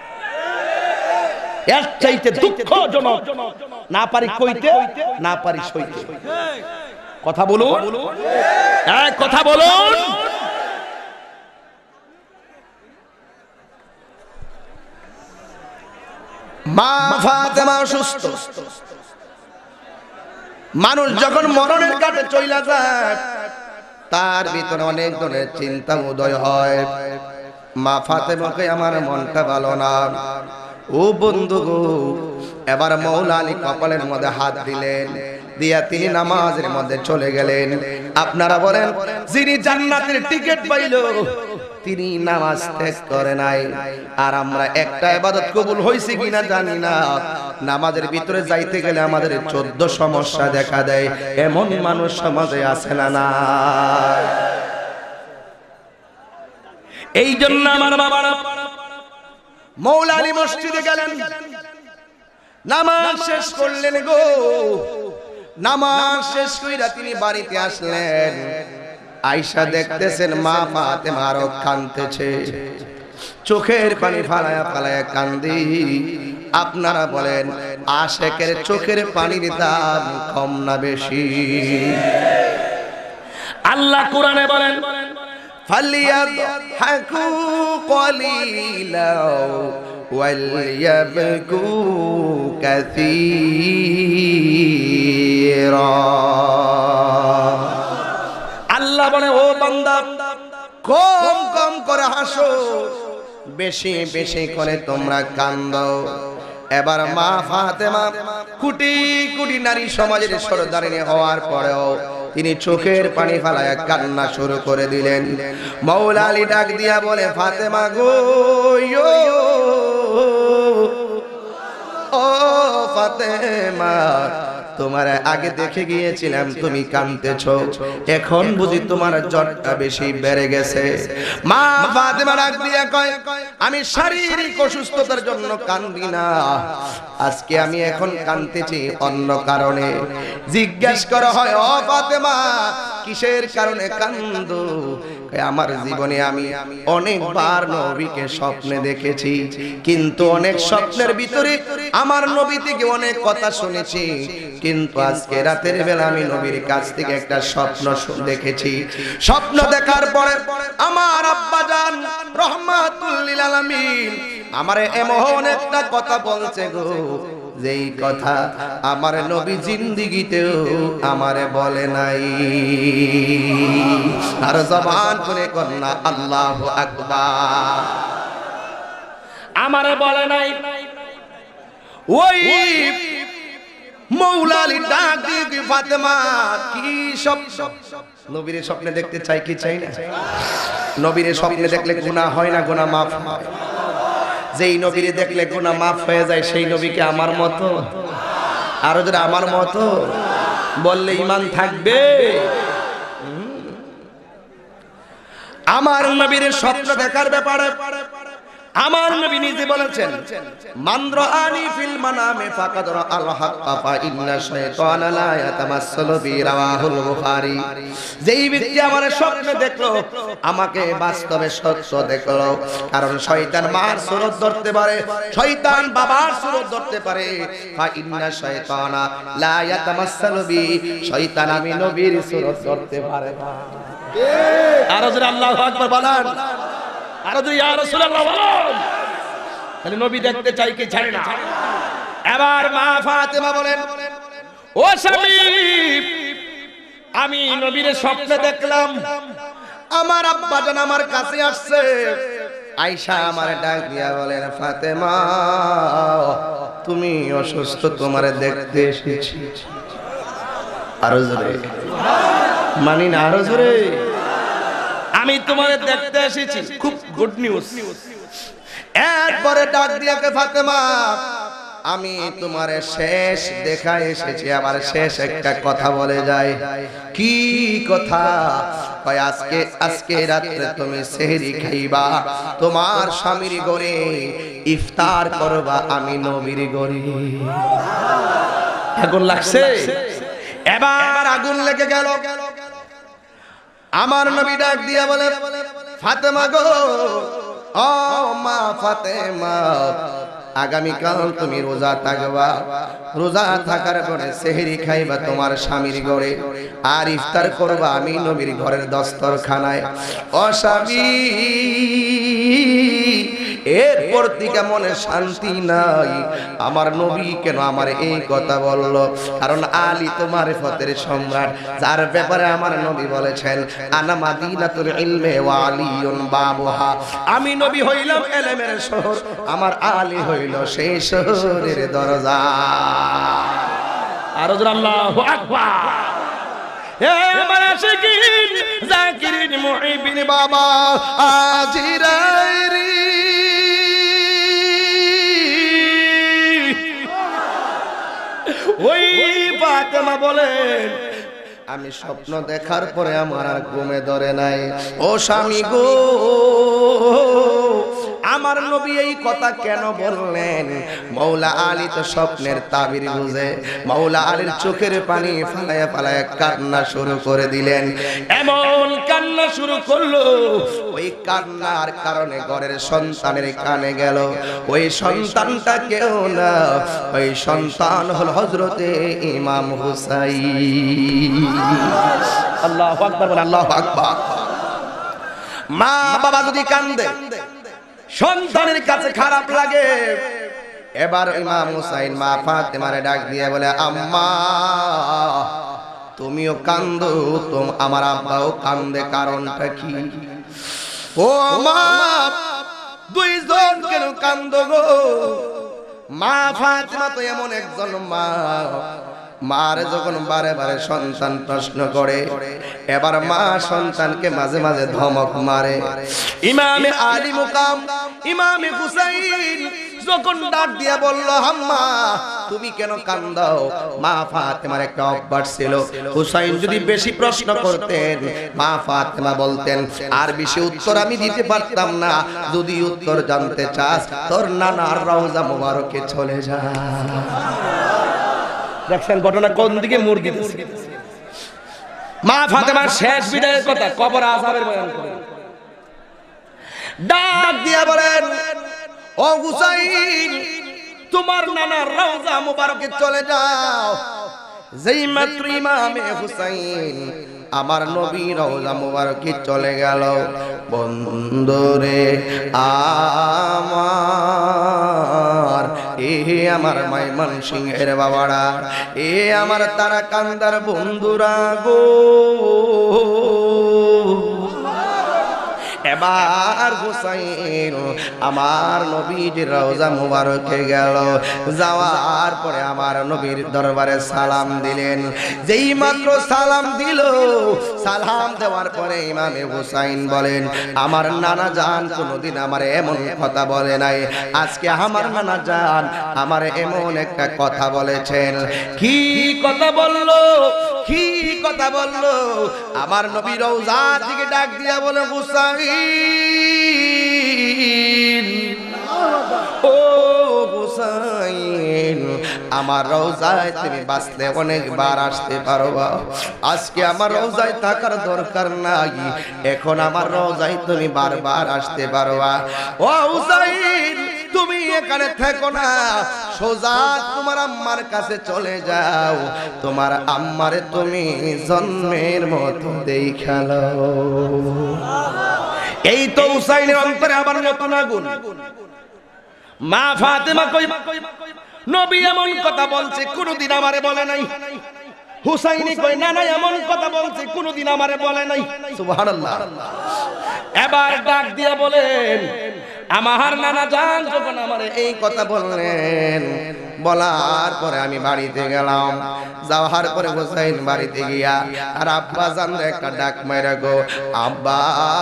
এর চাইতে দুঃখজনক, না পারি কইতে, না পারি সইতে। কথা বলুন, এক কথা বলুন। মা ফাতেমা অসুস্থ। মানুষ যখন মরণের কাছে চইলা যায়, তার ভিতরে অনেক ধরনের চিন্তা উদয় হয়। মা ফাতেমাকে আমার মনটা ভালো না। ও বন্ধু গো, এবার মৌলা আলী কপালের মধ্যে হাত দিলেন, দিয়া তিনি নামাজের মধ্যে চলে গেলেন। আপনারা বলেন, যিনি জান্নাতের টিকিট পাইল তিনি নামাজ ত্যাগ করে নাই। আর আমরা একটা ইবাদত কবুল হইছে কিনা জানি না। নামাজের ভিতরে যাইতে গেলে আমাদের 14 সমস্যা দেখা দেয়। এমন মানুষ সমাজে আছে না? না। এই জন্য আমার বাবারা মৌলা আলী মসজিদে গেলেন, নামাজ শেষ করলেন গো। নামাজ শেষ কইরা তিনি বাড়িতে আসলেন। আয়েশা দেখতেছেন মা ফাতেমা আরো কাঁদতেছে, চোখের পানি ফালায়া ফালায়া কান্দি। আপনারা বলেন, আশেকের চোখের পানির দাম কম না বেশি? আল্লাহ কোরআনে বলেন, ফালিয়াদহাকু কলিলা ওয়ালইয়াবকু কাসীরা। আল্লাহ বলে, ও বান্দা, কম কম করে হাসো, বেশি বেশি করে তোমরা কান্দো। এবার মা ফাতেমা কোটি কোটি নারী সমাজের সরদারিনী হওয়ার পরেও তিনি চোখের পানি ফেলায় কান্না শুরু করে দিলেন। মৌলা আলী ডাক দিয়া বলে, ফাতেমা গো, ও ফাতেমা, তোমার আগে দেখে গিয়েছিলাম তুমি কাঁদতেছো, এখন বুঝি তোমার জ্বরটা বেশি বেড়ে গেছে। মা ফাতেমা ডাক দিয়া কয়, আমি শারীরিক অসুস্থতার জন্য কাঁদি না, আজকে আমি এখন কাঁদতেছি অন্য কারণে। জিজ্ঞেস করা হয়, ও ফাতেমা, কিসের কারণে কান্দো? আমার জীবনে আমি অনেকবার নবীকে স্বপ্নে দেখেছি, কিন্তু অনেক স্বপ্নের ভিতরে আমার নবী থেকে অনেক কথা শুনেছি, কিন্তু আজকে রাতের বেলা আমি নবীর কাছ থেকে একটা স্বপ্ন দেখেছি। স্বপ্ন দেখার পরে আমার আব্বাজান রহমাতুল লিল আলামিন আমারে এমন একটা কথা বলছে গো, যেই কথা আমার নবী জিন্দেগিতেও আমারে বলে নাই। আর জবান করে কন্যা আল্লাহু আকবার। আমারে বলে নাই। ওই মৌলা আলী ডাক দিয়ে ফাতেমা কি স্বপ্ন, নবীর স্বপ্নে দেখতে চাই কি চাই না? নবীর স্বপ্নে দেখলে গুনাহ হয় না, গুনাহ মাফ হয়। যেই নবীরে দেখলে গুনাহ মাফ হয়ে যায় সেই নবীকে আমার মতো, আর যদি আমার মতো বললে ঈমান থাকবে? আমার নবীর স্বপ্ন দেখার ব্যাপারে আমার নবী নিজে বলেছেন, মান রাআনি ফিল মানামে ফাকাদ রাআল হাক্কা ফা ইন্না শাইতানা লা ইয়াতামাসসালু বি, রাওয়াহুল বুখারী। যেই ব্যক্তি আমার স্বপ্নে দেখলো আমাকে বাস্তবে সত্য দেখলো, কারণ শয়তান মার সুরত ধরতে পারে, শয়তান বাবার সুরত ধরতে পারে। ফা ইন্না শাইতানা লা ইয়াতামাসসালু বি, শয়তান আমি নবীর সুরত ধরতে পারে না। আর যদি আল্লাহু আকবার বলেন, আর যদি ইয়া রাসূলুল্লাহ বলেন, তাহলে নবী দেখতে চাই কি চাই না? এবার মা ফাতেমা বলেন, ও স্বামী, আমি নবীর স্বপ্নে দেখলাম। আমার আব্বাজান আমার কাছে আসছে। আয়েশা আমার ডাক দিয়া বলেন, ফাতেমা তুমি অসুস্থ, তোমারে দেখতে এসেছি। আরো জোরে মানি না, আরো জোরে। আমি তোমারে দেখতে এসেছি, খুব গুড নিউজ। এরপরে ডাক দিয়া কে, ফাতেমা আমি তোমারে শেষ দেখা এসেছি, আমার শেষ একটা কথা বলে যায়। কি কথা? কয় আজকে রাতে তুমি সেহরি খাইবা, তোমার স্বামীর ঘরে ইফতার করবা, আমি নবীর ঘরে। আগুন লাগছে। এবার আগুন লেগে গেল। আমার নবী ডাক দিয়া বলে, ফাতেমা গো, ও মা ফাতেমা, আগামীকাল তুমি রোজা থাকবা, রোজা থাকার পরে সেহরি খাইবা তোমার স্বামীর ঘরে, আর ইফতার করবা আমি নবীর ঘরের দস্তরখানায়। ও স্বামী, এরপর থেকে মনে শান্তি নাই। আমার নবী কেন আমার এই কথা বলল? কারণ আলী তো মারিফতের সম্রাট, যার ব্যাপারে আমার নবী বলেছেন, আনা মাদিনাতুল ইলমে ওয়া আলিয়ুন বাবুহা। আমি নবী হইলাম ইলমের শহর, আমার আলী হইল সেই শহরের দরজা। আর যদি আল্লাহু আকবার। হে আমার আশিকিন, জাকিরিন, মুহিবিন বাবা আজিরাইরি, ওই ফাতেমা বলেন, আমি স্বপ্ন দেখার পরে আমার আর ঘুমে ধরে নাই। ও স্বামী গো, আমার নবী এই কথা কেন বললেন? মৌলা আলী তো স্বপ্নের তাবির বুঝে। মৌলা আলীর চোখের পানি ফালায়া ফালায়া কান্না শুরু করে দিলেন। এমন কান্না শুরু করলো, ওই কান্নার কারণে ঘরের সন্তানের কানে গেল। ওই সন্তানটা কেউ না, ওই সন্তান হল হযরতে ইমাম হুসাইন। আল্লাহু আকবার বলেন, আল্লাহু আকবার। মা বাবা যদি কান্দে সন্তানের কাছে খারাপ লাগে। এবার ইমাম হুসাইন মা ফাতেমারে ডাক দিয়ে বলে, আম্মা তুমিও কান্দো, আমার আব্বাও কান্দে, কারণটা কি? ও মা, দুইজন কেন কান্দো গো? মা ফাতেমা তো এমন একজন মা, মারে যখন বারে বারে সন্তান প্রশ্ন করে, এবার মা সন্তানকে মাঝে মাঝে ধমক মারে। ইমামে আলী মুকাম ইমামে হুসাইন যখন ডাক দিয়া বলল, আম্মা তুমি কেন কান্দাও? মা ফাতেমার একটা অভ্যাস ছিল, হুসাইন যদি বেশি প্রশ্ন করতেন মা ফাতেমা বলতেন, আর বেশি উত্তর আমি দিতে পারতাম না, যদি উত্তর জানতে চাস তোর নানার রওজা মোবারকে চলে যা। দেখছেন ঘটনা কোন দিকে মোড় দিতেছে। মা ফাতেমার শেষ বিদায়ের কথা, কবর আযাবের বয়ান করেন। ডাক দিয়া বলেন, ও হুসাইন, তোমার নানার রওজা মুবারকে চলে যাও। যেই মাত্র ইমামে হুসাইন আমার নবী রওজা মুবারকে চলে গেল, বন্ধুরে আমার, এ আমার ময়মনসিংহের বাবারা, এ আমার তারা কান্দার বন্ধুরা গো, এবার হুসাইন আমার নবীর রওজা মুবারকে গেল। যাওয়ার পরে আমার নবীর দরবারে সালাম দিলেন। যেই মাত্র সালাম দিল, সালাম দেওয়ার পরে ইমামে হুসাইন বলেন, আমার নানা জান কোনোদিন আমার এমন কথা বলে নাই, আজকে আমার নানা জান আমার এমন একটা কথা বলেছেন। কি কথা বললো, কি কথা বললো? আমার নবী রওজার দিকে ডাক দিয়া বলে, হুসাইন, ও হুসাইন, আমার রওজায় তুমি বাঁচলে অনেকবার আসতে পারবা, আজকে আমার রওজায় থাকার দরকার নাই, এখন আমার রওজায় তুমি বারবার আসতে পারবা। ও হুসাইন, তুমি এখানে থেকো না, সোজা তোমার আম্মার কাছে চলে যাও, তোমার আম্মারে তুমি জন্মের মতো দেখালো। এই তো হুসাইনের অন্তরে আবার নতুন আগুন। মা ফাতেমা কই, নবী এমন কথা বলছে কোনদিন আমারে বলে নাই। হুসাইনি কই, না না, এমন কথা বলছে কোনদিন আমারে বলে নাই। সুবহানাল্লাহ। এবার ডাক দিয়া বলেন, আমার নানা জান যখন আমারে এই কথা বললেন, বলার পরে আমি বাড়িতে গেলাম। যাওয়ার পরে হুসাইন বাড়িতে গিয়া আর আব্বা জান একটা ডাক মাইরা গো, আব্বা,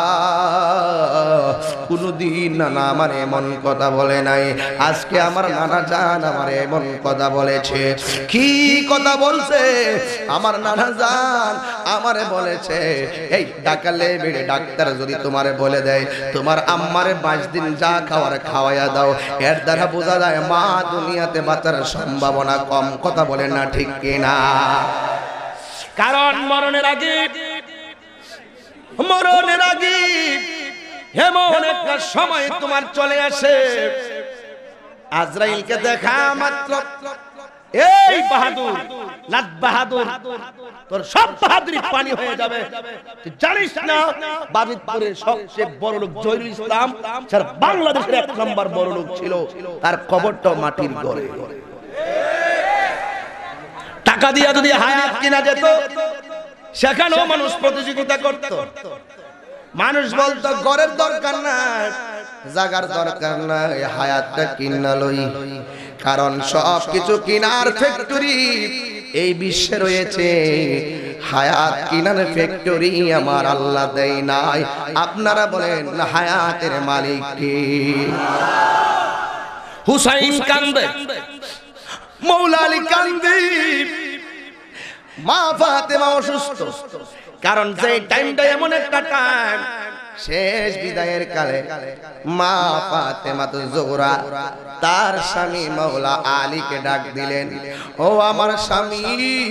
কোনদিন নানা আমার এমন কথা বলে নাই, আজকে আমার নানা জান আমার এমন কথা বলেছে। কি কথা বলছে? আমার নানা জান আমারে বলেছে, এই ডাকালে বেড়ে ডাক্তার যদি তোমারে বলে দেয় তোমার আম্মারে 5 দিন যা খাওয়ার খাওয়াইয়া দাও, এর দ্বারা বোঝা যায় মা দুনিয়াতে বাঁচার সম্ভাবনা কম। কথা বলেন না ঠিক কিনা? কারণ মরণের আগে, মরণের আগে এমন একটা সময় তোমার চলে আসে, আজরাইলকে দেখা মাত্র, এই বাহাদুর, লাট বাহাদুর, তোর সব বাহাদুরি পানি হয়ে যাবে। তুই জানিস না বাজিতপুরের সবচেয়ে বড় লোক জহিরুল ইসলাম স্যার বাংলাদেশের 1 নম্বর বড় লোক ছিল, তার কবরটা মাটির ঘরে। টাকা দিয়া যদি হায়াত কিনা যেত, সেখানেও মানুষ প্রতিযোগিতা করত। মানুষ বলতো ঘরের দরকার নাই, জাগার দরকার নাই, হায়াতটা কিনা লই। কারণ সব কিছু কিনার ফ্যাক্টরি এই বিশ্বে রয়েছে, হায়াত কিনার ফ্যাক্টরি আমার আল্লাহ দেয় নাই। আপনারা বলেন হায়াতের মালিক কে? হুসাইন কান্দে, মৌলা আলী কান্দে, মা ফাতেমা অসুস্থ। কারণ যে টাইমটা এমন একটা টাইম, শেষ বিদায়ের কালে মা ফাতেমা তো জোহরা তার স্বামী মৌলা আলীকে ডাক দিলেন, ও আমার স্বামী,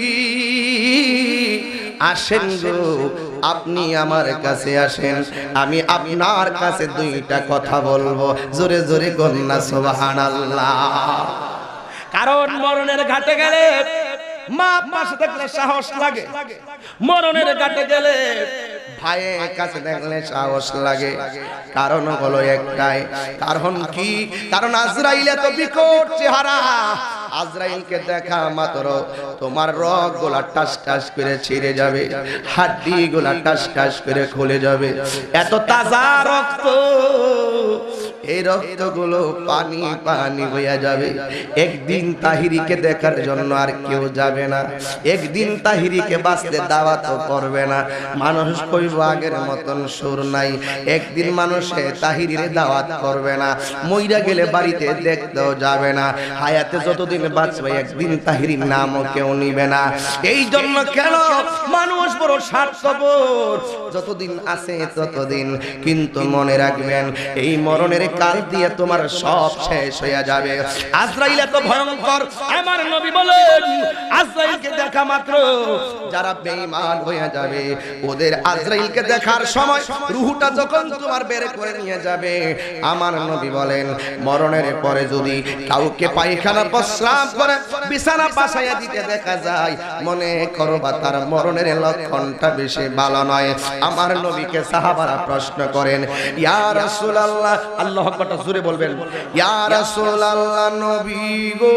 আসেন গো, আপনি আমার কাছে আসেন, আমি আপনার কাছে 2টা কথা বলবো। জোরে জোরে কন্যা সুবহানাল্লাহ। কারণ মরণের ঘাটে গেলে মা পাশে থাকলে সাহস লাগে, মরণের ঘাটে গেলে ভাইয়ের কাছে দেখলে সাহস লাগে। কারণ হলো একটাই, কারণ কি? কারণ আজরাইল এত বিকট চেহারা, আজরাইলকে দেখা মাত্র তোমার রগ গোলা টাস টাস করে ছিঁড়ে যাবে, হাড্ডি গোলা টাস টাস করে খুলে যাবে। এত তাজা রক্ত, এই রক্তগুলো পানি পানি হয়ে যাবে। একদিন তাহিরিকে দেখার জন্য আর কেউ যাবে না, একদিন তাহিরিকে বাঁচতে দাওয়াতও করবে না। মানুষ কইব আগের মতন সুর নাই, একদিন মানুষে তাহিরির দাওয়াত করবে না, মইরা গেলে বাড়িতে দেখতেও যাবে না। হায়াতে যতদিন বাঁচবে একদিন তাহিরির নামও কেউ নিবে না। এই জন্য কেন মানুষ বড় স্বার্থপর, যতদিন আছে ততদিন। কিন্তু মনে রাখবেন, এই মরণের গাল দিয়ে তোমার সব শেষ হয়ে যাবে। আজরাইল এত ভয়ঙ্কর, আমার নবী বলেন আজরাইলকে দেখা মাত্র যারা বেঈমান হয়ে যাবে ওদের আজরাইলকে দেখার সময় রূহটা যখন তোমার বের করে নিয়ে যাবে, আমার নবী বলেন মরণের পরে যদি কাউকে পায়খানা প্রস্রাব করে বিছানা পাশাইয়া দিতে দেখা যায়, মনে করবা তার মরণের লক্ষণটা বেশি ভালো নয়। আমার নবীকে সাহাবারা প্রশ্ন করেন, ইয়া রাসূলুল্লাহ, আল্লাহু আকবার জোরে বলবেন, ইয়া রাসূলুল্লাহ নবী গো,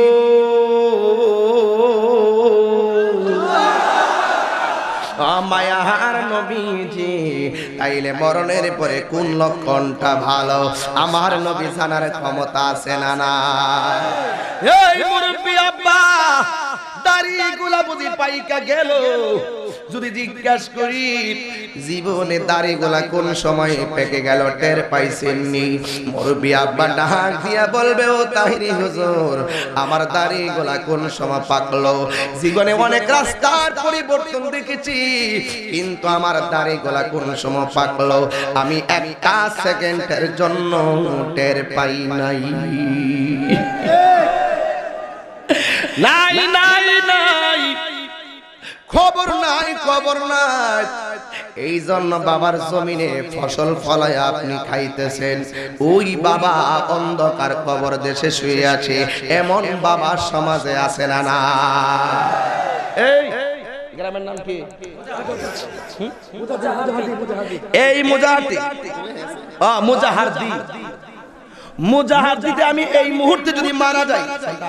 মায়ার নবীজি, তাইলে মরণের পরে কোন লক্ষণটা ভালো? আমার নবী জানার ক্ষমতা আছে না না? এই মুরব্বি আব্বা, দাড়িগুলা বুঝি পাইকা গেল? যদি জিজ্ঞাসা করি জীবনে দাড়িগুলা কোন সময় পেকে গেল টের পাইছেননি? মুরব্বি আব্বা ডাক দিয়া বলবে, ও তাহিরি হুজুর, আমার দাড়িগুলা কোন সময় পাকলো? জীবনে অনেক রাস্তার পরিবর্তন দেখেছি, কিন্তু আমার দাড়িগুলা কোন সময় পাকলো আমি একটা সেকেন্ডের জন্য টের পাই নাই। নাই নাই নাই, খবর নাই, খবর নাই। এই জন্য বাবার জমিনে ফসল ফলায় আপনি খাইতেছেন, ওই বাবা অন্ধকার কবর দেশে শুয়ে আছে, এমন বাবা সমাজে আছে না না? এই গ্রামের নাম কি? এই মুজাহাদি, মুজাহাদি, মুজাহাদিতে আমি এই মুহূর্তে যদি মারা যাই,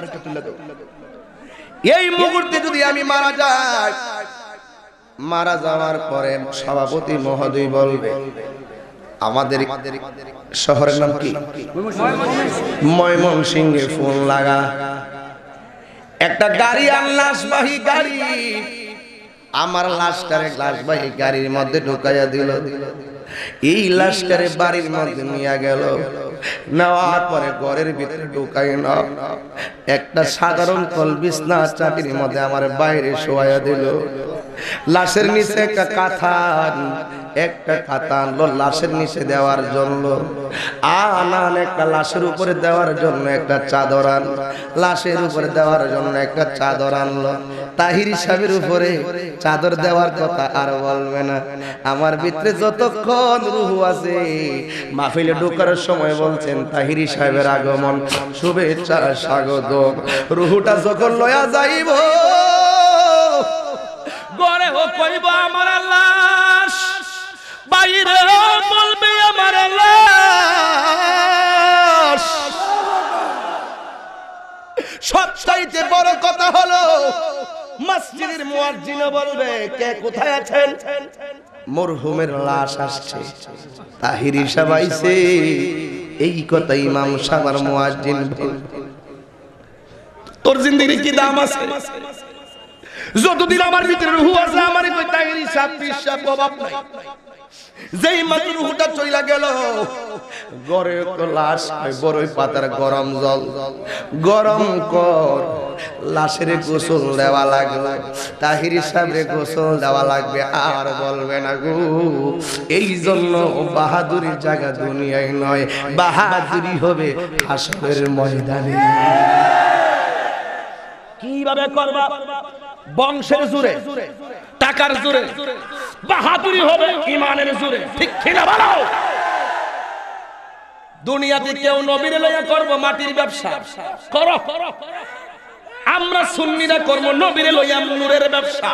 এই মুহূর্তে যদি আমি মারা যাই, মারা যাওয়ার পরে সভাপতি মহোদয় বলবে আমাদের শহরের নাম কি? ময়মনসিংহে ফোন লাগা একটা গাড়ি আর লাশবাহী গাড়ি, আমার লাশটারে লাশবাহী গাড়ির মধ্যে ঢুকাইয়া দিল। এই লাশটারে বাড়ির মধ্যে নিয়ে গেল, নেওয়ার পরে ঘরের ভিতরে ঢুকাই না, একটা সাধারণ তল বিছনা চাটির মধ্যে আমার বাইরে শোয়াইয়া দিল। লাশের নিচে একটা কাঁথান, একটা কাঁথা আনলো লাশের নিচে দেওয়ার জন্য, আনান একটা লাশের উপরে দেওয়ার জন্য একটা চাদর আন, লাশের উপরে দেওয়ার জন্য একটা চাদর আনলো। তাহিরি সাহেবের উপরে চাদর দেওয়ার কথা আর বলবে না। আমার ভিতরে যতক্ষণ রূহ আছে, মাহফিলে ঢোকার সময় বলছেন তাহিরি সাহেবের আগমন, শুভেচ্ছা স্বাগতম। রূহটা যখন লয়া যাইব, গরে ও কইব আমার লাশ, বাইরে বলবে আমার লাশ। সবচাইতে বড় কথা হলো মসজিদের মুয়াজ্জিন বলবে, কে কোথায় আছেন? মরহুমের লাশ আসছে, তাহিরি সাহেব আইছে। এই কথা ইমাম সাহেব আর মুয়াজ্জিন বলবে। তোর জিন্দেগির কি দাম আছে? যতদিন আমার ভিতরে রূহ আছে, আমারই কই তাহিরি সাহেব বিশ্বাস প্রভাব নাই। যেই মাত্র রূহটা চইলা গেল, ঘরে তো লাশ, বড়ই পাতার গরম জল গরম কর, লাশের গোসল দেওয়া লাগবে, তাহিরি সাহেবের গোসল দেওয়া লাগবে। আর বলবে না গো, এই জন্য বাহাদুরির জায়গা দুনিয়ায় নয়, বাহাদুরি হবে হাসরের ময়দানে। কিভাবে করবা? বংশের জোরে, টাকার জোরে বাহাদুরি হবে, ইমানের জোরে। ঠিক কিনা বলো? দুনিয়াতে কেউ নবীর লইয়া করব মাটির ব্যবসা করো, আমরা সুন্নিরা করব নবীর লইয়া নূরের ব্যবসা।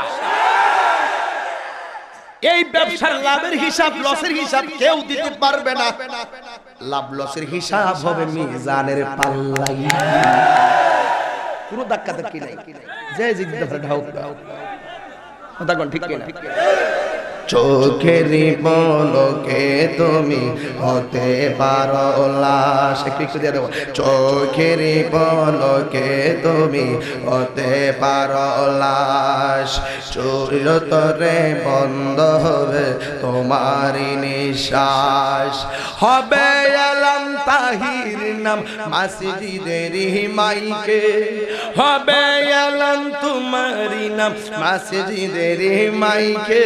এই ব্যবসার লাভের হিসাব লসের হিসাব কেউ দিতে পারবে না। লাভ লসের হিসাব হবে মিজানের পাল্লাই। পুরো ধাক্কা ধাক্কি নাই, যে জিজ্ঞাসা করে ঢাউক কথা ঠিক কিনা? চোখের পলকে তুমি হতে পারো লাশ, একটু দিয়ে দেবো। চোখের পলকে তুমি হতে পারো লাশ, চিরতরে বন্ধ হবে তোমারই নিঃশ্বাস। হবে আলম তাহির নাম মসজিদের মাইকে, হবে আলম তোমারই নাম মসজিদের মাইকে।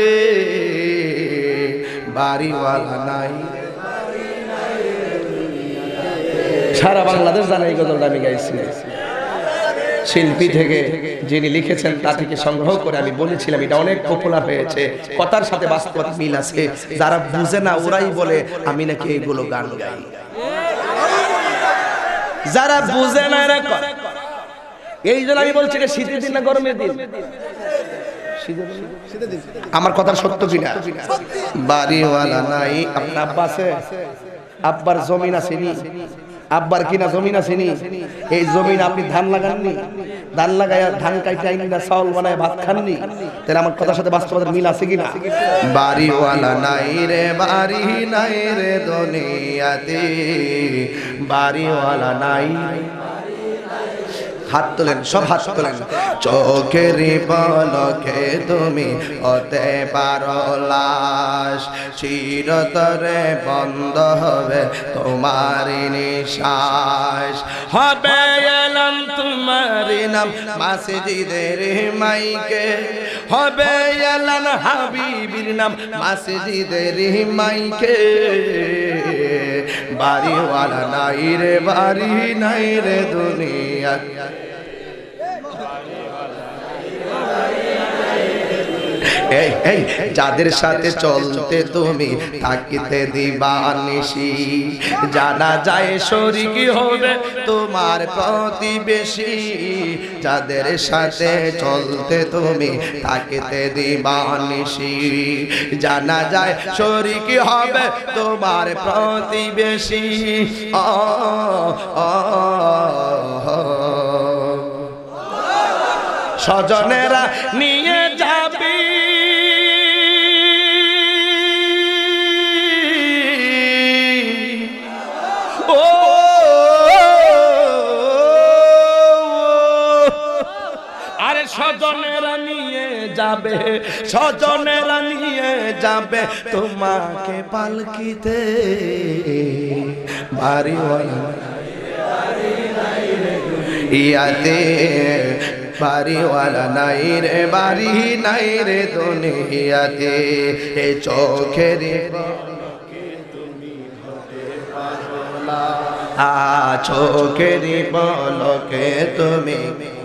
বাড়িওয়ালা নাই, সারা বাংলাদেশ জানে এই গজলটা আমি গাইছি। শিল্পী থেকে যিনি লিখেছেন তা থেকে সংগ্রহ করে আমি বলেছিলাম, এটা অনেক পপুলার হয়েছে, কথার সাথে বাস্তবতা মিল আছে। যারা বুঝে না ওরাই বলে আমি নাকি এগুলো গান গাই, যারা বুঝে না এরা করে। এই জন্য আমি বলছি এটা শীতের দিন না গরমের দিন? আমার কথা সত্য কিনা? বাড়িওয়ালা নাই আপনার আব্বা আছে, আব্বার জমিন আসেনি, আব্বার কিনা জমিন আসেনি, এই জমিন আপনি ধান লাগাননি, ধান লাগায় ধান কাইতে আইনি না, চাউল বানায় ভাত খাননি, তাহলে আমার কথার সাথে বাস্তবতার মিল আছে কিনা? বাড়িওয়ালা নাই রে, বাড়ি নাই রে দুনিয়াতে, বাড়িওয়ালা নাই। হাত তোলেন, সব হাত তোলেন। চোখের পলকে তুমি হতে পারো লাশ, চিরতরে বন্ধ হবে তোমার নিঃশ্বাস। হবে এলাম তোমার নাম মসজিদের মাইকে, হবে এলাম হাবিবির নাম মসজিদের মাইকে। বাড়িওয়ালা নাই রে, বাড়ি নাই রে দুনিয়া, যাদের সাথে চলতে তুমি থাকিতে দিবা নিশি, জানা যায় শরীক হবে তোমার প্রতিবেশী। যাদের সাথে চলতে তুমি থাকিতে দিবা নিশি, জানা যায় শরীক হবে তোমার প্রতিবেশী। স্বজনেরা নিয়ে যাবি স্বজনেরা নিয়ে যাবে, স্বজনেরা নিয়ে যাবে তোমাকে পালকিতে। বাড়িওয়ালা ইয়াতে, বাড়িওয়ালা নাই রে, বাড়ি নাই রে দুনিয়াতে। এ চোখের চোখের পলকে তুমি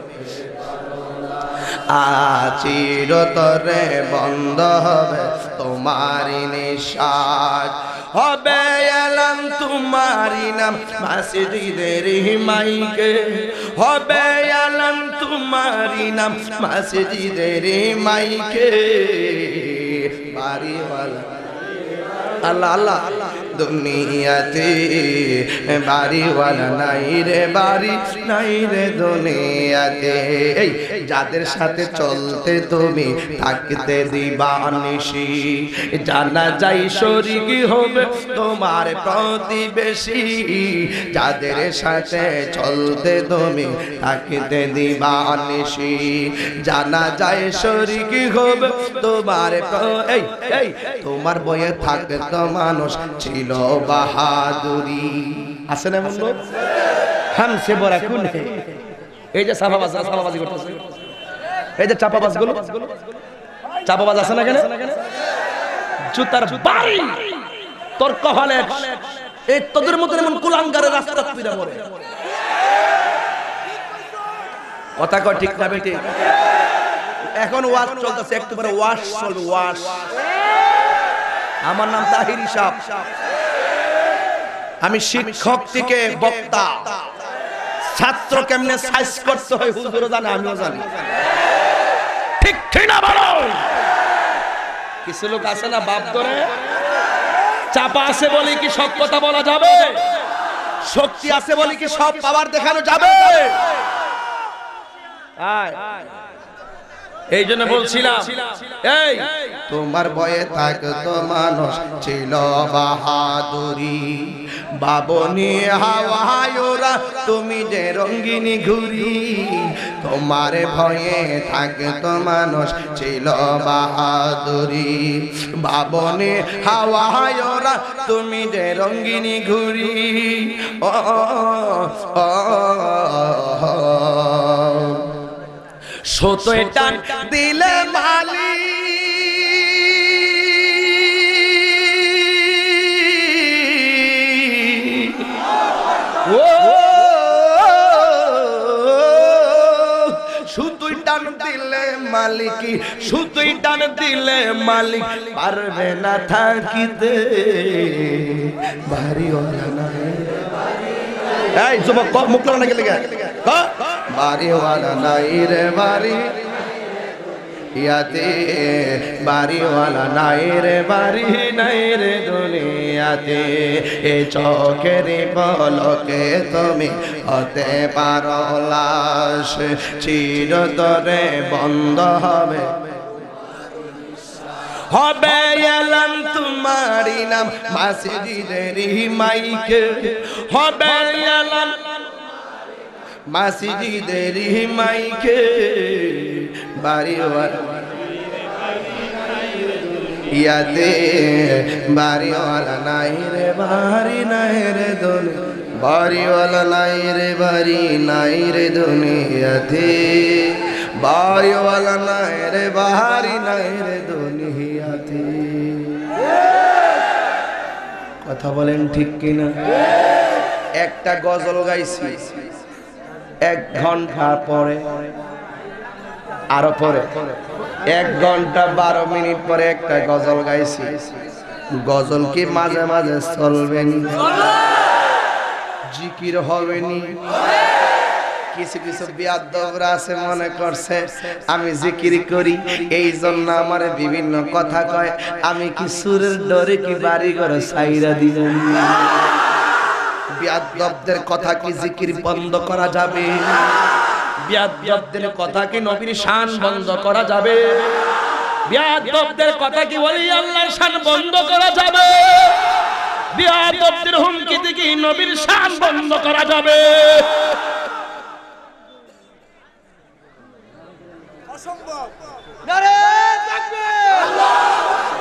চিরতরে বন্ধ হবে তোমার নিঃশ্বাস। হবে এলাম তোমারি নাম মসজিদের মাইকে, হবে এলাম তোমারি নাম মসজিদের মাইকে। বাড়িওয়ালা আল্লাহ আল্লাহ দুনিয়াতে, বাড়িওয়ালা নাই রে, বাড়ি নাই রে দুনিয়াতে। এই যাদের সাথে চলতে তুমি থাকতে দিবা নিশি, জানা যাই শরীক হবে তোমার প্রতিবেশী। যাদের সাথে চলতে তুমি থাকতে দিবা নিশি, জানা যায় শরীক হবে তোমার। এই এই তোমার বয়ে থাকতো মানুষ ছিল বাহাদুরি, আছে না বললো হামসে বড়া কোন? এই যে চাপাবাজ, চাপাবাজি করতেছে, এই যে চাপাবাজ গুলো, চাপাবাজ আছে না কেন? জুতার বাড়ি তোর কপালে, এই তোদের মতো এমন কুলাঙ্গারের রাস্তা পিরা পড়ে। কথা কয় ঠিক না বেটি? এখন ওয়াশ চলতেছে, একটু পরে ওয়াশ চলবে, ওয়াশ। আমার নাম তাহির সাহেব, আমি শিক্ষক থেকে বক্তা। ছাত্র কেমনে সাইজ করতে হয় হুজুরও জানে, আমিও জানি। ঠিক ঠিক না বলো? কিছু লোক আছে না বাপ ধরে চাপা আছে বলে কি সব কথা বলা যাবে? শক্তি আছে বলে কি সব পাওয়ার দেখানো যাবে? এই জন্য বলছিলাম, এই তোমার বয়ে থাকতো মানুষ ছিল বাহাদুরি। বাবনি হাওয়ায়রা তুমি যে রঙ্গিনী ঘুরি, তোমার ভয়ে থাকতো মানুষ ছিল বাহাদুরি। বাবনি হাওয়ায়রা তুমি যে রঙ্গিনী ঘুরি। ও সোতোয় টান দিলে মালি, ও মালিক শুধুই টান দিলে মালিক পারবে না থাকিতে বাড়িওয়ালা নাই এই যুবক মুখ লাগা নাকি লাগা বাড়িওয়ালা নাই রে বাড়ি ইয়াতে বাড়িওয়ালা নাই রে বাড়ি নাই রে দুনিয়াতে এ চোখের পলকে তুমি হতে পারো লাশ চিরতরে বন্ধ হবে হবে এলান তোমারি নাম মসজিদের মাইকে হবে এলান মসজিদের মাইকে বাড়িওয়ালা ইয়াতে বাড়িওয়ালা নাই রে বাড়ি নাই রে দুনিয়া বাড়িওয়ালা নাই রে বাড়ি নাই রে দুনিয়াতে বাড়িওয়ালা নাই রে বাড়ি নাই রে দুনিয়াতে কথা বলেন ঠিক কিনা একটা গজল গাইছি 1 ঘন্টা পরে আরো পরে 1 ঘন্টা 12 মিনিট পরে একটা গজল গাইছি গজল কি মাঝে মাঝে চলবেনি জিকির হবেনি কিছু কিছু বিয়াদবরা আছে মনে করছে আমি জিকির করি এই জন্য আমার বিভিন্ন কথা কয় আমি কি সুরের ডরে কি বাড়ি ঘর ছাইরা দিলাম বিয়াদবদের কথা কি জিকির বন্ধ করা যাবে বিয়াদবদের কথা কি নবীর শান বন্ধ করা যাবে বিয়াদবদের কথা কি ওলি আল্লাহর শান বন্ধ করা যাবে বিয়াদবদের হুমকি থেকে নবীর শান বন্ধ করা যাবে অসম্ভব নারে তাকবীর আল্লাহু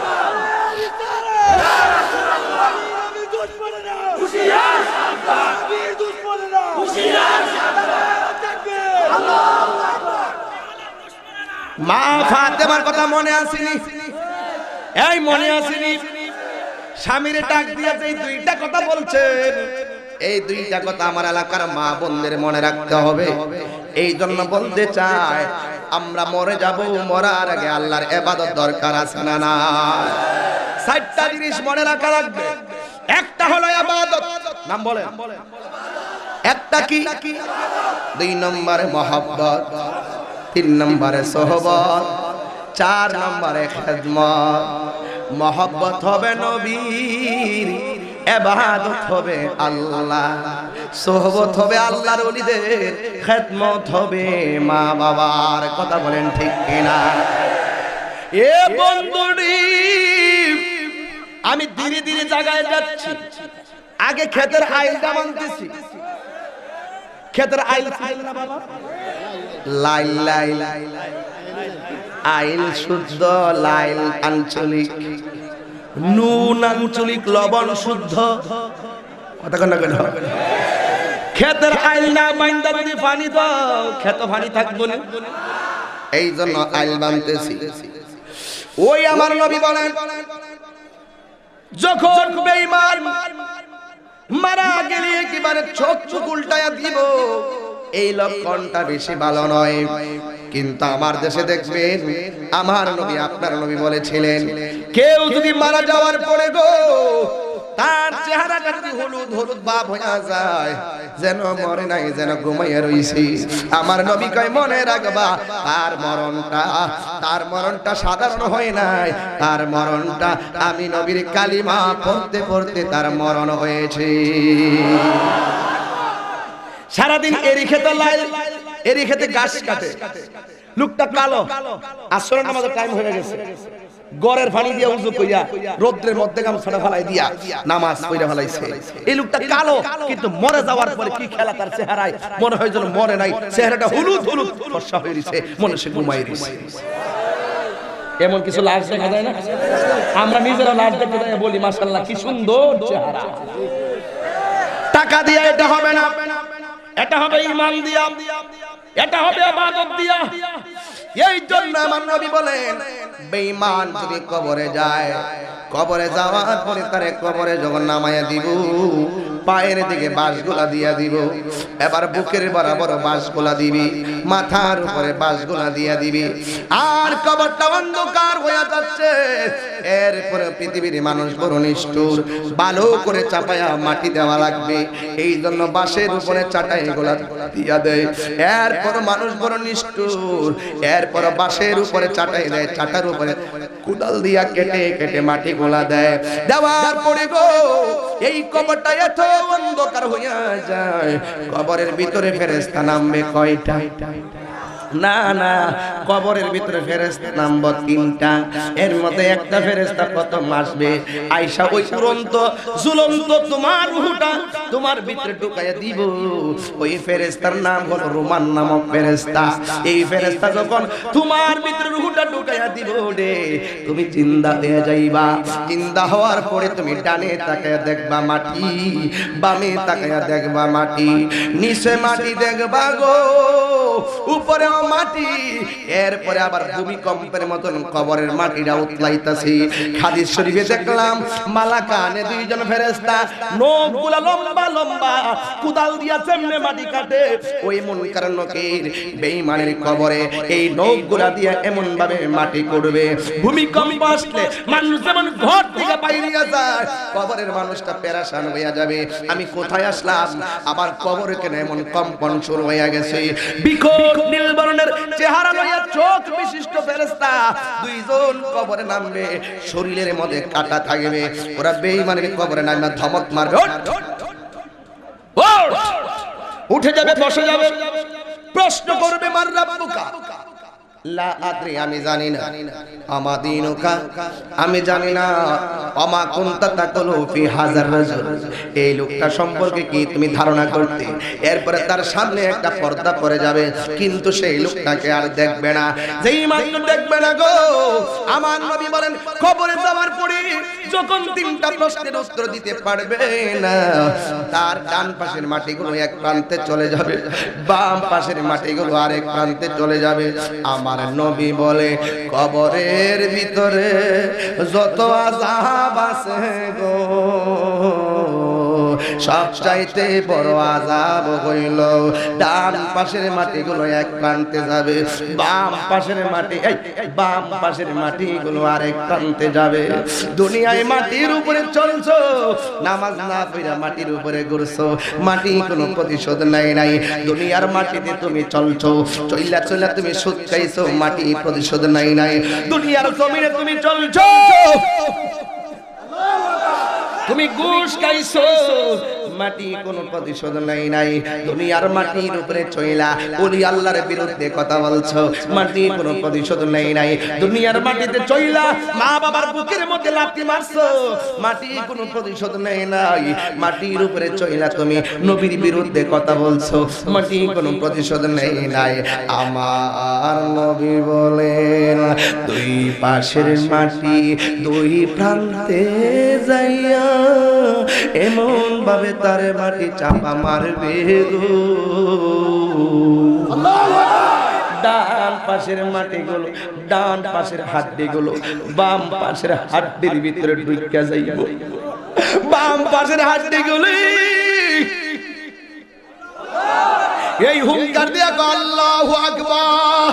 আকবার নবী দুশমনে না হুশিয়ার সাবধান বীর দুশমনে না হুশিয়ার সাবধান তাকবীর আল্লাহু আকবার মা ফাতেমার কথা মনে আসেনি এই মনে আসেনি স্বামীর ডাক দিয়ে যে দুইটা কথা বলছেন এই দুইটা কথা আমার এলাকার মা বোনদের মনে রাখতে হবে এই জন্য বলতে চাই আমরা মরে যাব মরার আগে আল্লাহর ইবাদত দরকার আছে না না 4টা জিনিস মনে রাখা লাগবে একটা হলো ইবাদত নাম বলেন একটা কি 2 নম্বরে মহব্বত 3 নম্বরে সোহবত 4 নম্বরে খিদমত মহব্বত হবে নবীর ইবাদত হবে আল্লাহ সোহবত হবে আল্লাহর ওলিদের খিদমত হবে মা বাবার কথা বলেন ঠিক কিনা এ বন্ধুরি আমি ধীরে ধীরে জায়গায় যাচ্ছি আগে ক্ষেতের আইলটা মানতেছি ক্ষেতের আইল না বাবা লাইল লাইল আইল শুদ্ধ লাইল আঞ্চলিক নুন আঞ্চলিক লবণ শুদ্ধ কথা কেন কেন ক্ষেতের আইল না বাইন্দা যদি পানি দাও ক্ষেত পানি থাকবো না এই জন্য আইল বানতেছি ওই আমার নবী বলেন যখন বেঈমান মারা গেলে একেবারে চোখ চোখ উল্টায়া দিব এই লক্ষণটা বেশি ভালো নয় কিন্তু আমার দেশে দেখবেন আমার নবী আপনার নবী বলেছিলেন কেউ যদি মারা যাওয়ার পরে গো তার চেহারাটা যদি হলুদ হলুদ ভাব হয়ে যায় যেন মরে নাই যেন ঘুমাইয়া রইছে আমার নবী কয় মনে রাখবা তার মরণটা সাধারণ হয় নাই তার মরণটা আমি নবীর কালিমা পড়তে পড়তে তার মরণ হয়েছে সারাদিন এরি খেতে লাইল এরি খেতে গাছ কাটে লোকটা কালো আসরের নামাজের টাইম হয়ে গেছে গড়ের পানি দিয়ে উযু কইরা রোদ্রের মধ্যে গামছাটা ফেলাই দিয়া নামাজ পড়া ফেলাইছে এই লোকটা কালো কিন্তু মরে যাওয়ার পরে কি খেলা তার চেহারায় মনে হয় যেন মরে নাই চেহারাটা হলুদ হলুদ ফর্সা হয়ে গেছে মনে সে ঘুমাই গেছে এমন কিছু লাশ দেখা যায় না আমরা নিজেরা লাশ দেখতে যাই বলি মাশাআল্লাহ কি সুন্দর চেহারা টাকা দিয়া এটা হবে না এটা হবে ঈমান দিয়া এটা হবে ইবাদত দিয়া এই জন্য আমার নবী বলেন বেঈমান যদি কবরে যায় কবরে যাওয়ার পরে তারে কবরে যখন নামায়া দিব, পায়ের দিকে বাঁশগুলা দিয়া দিব, এবার বুকের বরাবর বাঁশগুলা দিবি, মাথার উপরে বাঁশগুলা দিয়া দিবি, আর কবরটা অন্ধকার হয়ে যাচ্ছে। এরপরে পৃথিবীর মানুষ বড় নিষ্ঠুর, ভালো করে চাপায়া মাটি দেওয়া লাগবে, এই জন্য বাঁশের উপরে চাটাইগুলা দিয়া দেয়। এরপর মানুষ বড় নিষ্ঠুর, এরপর বাঁশের উপরে চাটাই দেয়, চাটার উপরে কুদাল দিয়া কেটে কেটে মাটি গোলা দেয়। দেওয়ার পরে গো এই কবরটা এত অন্ধকার হইয়া যায়, কবরের ভিতরে ফেরেশতা নামবে কয়টা? না না, কবরের ভিতরে ফেরেশতা নামবে 3টা। এর মধ্যে একটা ফেরেশতা প্রথম আসবে, আয়েশা ওই ঝুলন্ত তোমার রূহটা তোমার ভিতরে ঢুকাইয়া দিব। ওই ফেরেশতার নাম হলো রোমান নামক ফেরেশতা। এই ফেরেশতা যখন তোমার ভিতরে রূহটা ঢুকাইয়া দিব রে, তুমি জিন্দা হয়ে যাইবা। জিন্দা হওয়ার পরে তুমি ডানে তাকায়া দেখবা মাটি, বামে তাকায়া দেখবা মাটি, নিচে মাটি দেখবা গো, উপরে মাটি। এরপরে আবার ভূমিকম্পের মতন কবরের মাটিটা উতলাইতাছে। হাদিস শরীফে দেখলাম মালাকানে 2জন ফেরেশতা, নখগুলা লম্বা লম্বা, কুদাল দিয়া যেমনে মাটি কাটে, ওই মুনকার নকির বেঈমানের কবরে এই নখগুলা দিয়া এমন ভাবে মাটি করবে, ভূমিকম্প আসলে মানুষ যেমন ঘর থেকে বাইরে যায়, কবরের মানুষটা পেরেশান হয়ে যাবে, আমি কোথায় আসলাম, আবার কবরে কেন এমন কম্পন শুরু হয়ে গেছে। বিকট নীল বর্ণের চেহারা লইয়া চোখ বিশিষ্ট ফেরেশতা 2জন কবরে নামবে, শরীরের মধ্যে কাটা থাকবে, ওরা বেঈমানের কবরে নামে ধমক মারবে, উঠে যাবে, বসে যাবে, প্রশ্ন করবে মান রাব্বুকা, লা আদ্রি, আমি জানি না, আমা দীনুকা, আমি জানি না, আমা কুনতা তাকুলু ফি হাযার রাজুল, এই লোকটা সম্পর্কে কি তুমি ধারণা করতে। এরপরে তার সামনে একটা পর্দা পড়ে যাবে, কিন্তু সেই লোকটাকে আর দেখবে না। যেই মাত্র দেখবে না গো, আমার নবী বলেন কবরে যাওয়ার পরে যখন 3টা প্রশ্নের উত্তর দিতে পারবে না, তার ডান পাশের মাটিগুলো এক প্রান্তে চলে যাবে, বাম পাশের মাটিগুলো আরেক প্রান্তে চলে যাবে। আমার নবী বলে কবরের ভিতরে যত আযাব আছে গো, সবচাইতে বড় আযাব হইল ডান পাশের মাটিগুলো এক প্রান্তে যাবে, বাম পাশের মাটিগুলো আরেক প্রান্তে যাবে। দুনিয়ায় মাটির উপরে চলছো, নামাজ না পড়া মাটির উপরে ঘুরছো, মাটি কোনো প্রতিশোধ নাই। দুনিয়ার মাটিতে তুমি চলছো, চইলা চইলা তুমি সুদ খাইছো, মাটি প্রতিশোধ নাই। দুনিয়ার জমিনে তুমি চলছো, তুমি ঘুষ খাইছো, মাটি কোনো প্রতিশোধ নাই। দুনিয়ার মাটির উপরে চইলা ওলি আল্লাহর বিরুদ্ধে কথা বলছো, মাটি কোনো প্রতিশোধ নাই। দুনিয়ার মাটিতে চইলা মা বাবার বুকের মধ্যে লাথি মারছো, মাটি কোনো প্রতিশোধ নাই। মাটির উপরে চইলা তুমি নবীর বিরুদ্ধে কথা বলছো, মাটি কোনো প্রতিশোধ নাই। আমার নবী বলেন 2 পাশের মাটি 2 প্রান্তে যাইয়া এমন ভাবে তারে মাটি চাপা মারবে গো, ডান পাশের মাটিগুলো, ডান পাশের হাড্ডিগুলো বাম পাশের হাড্ডির ভিতরে ঢুইকা যাইব, বাম পাশের হাড্ডিগুলো এই হুঙ্কার দিয়া আল্লাহু আকবার।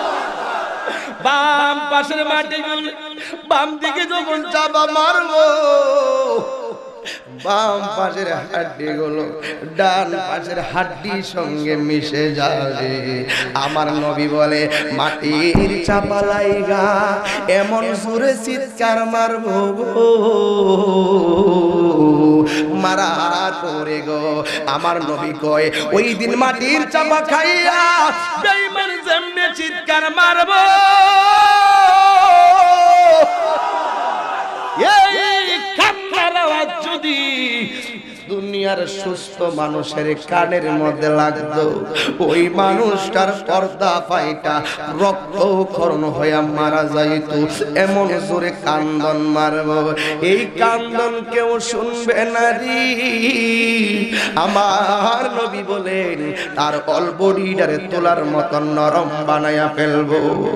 বাম পাশের মাটিগুলো বাম দিকে যখন চাপা মারবো, বাম পাশের হাড্ডিগুলো ডান পাশের হাড্ডির সঙ্গে মিশে যাবে। আমার নবী বলে মাটির চাপা লাইগা এমন সুরে চিৎকার মারবো গো, মারার পরে গো আমার নবী কয় ওই দিন মাটির চাপা খাইয়া বেঈমান যেমনে চিৎকার মারবো, এই কান্নার আওয়াজ যদি দুনিয়ার সুস্থ মানুষের কানের মধ্যে লাগতো, ওই মানুষটার পর্দা পাইটা রক্তক্ষরণ হইয়া মারা যাইতো। এমন জোরে কান্দন মারব, এই কান্দন কেউ শুনবে না রে। আমার নবী বলেন তার অলবডিটারে তোলার মতন নরম বানায়া ফেলবো।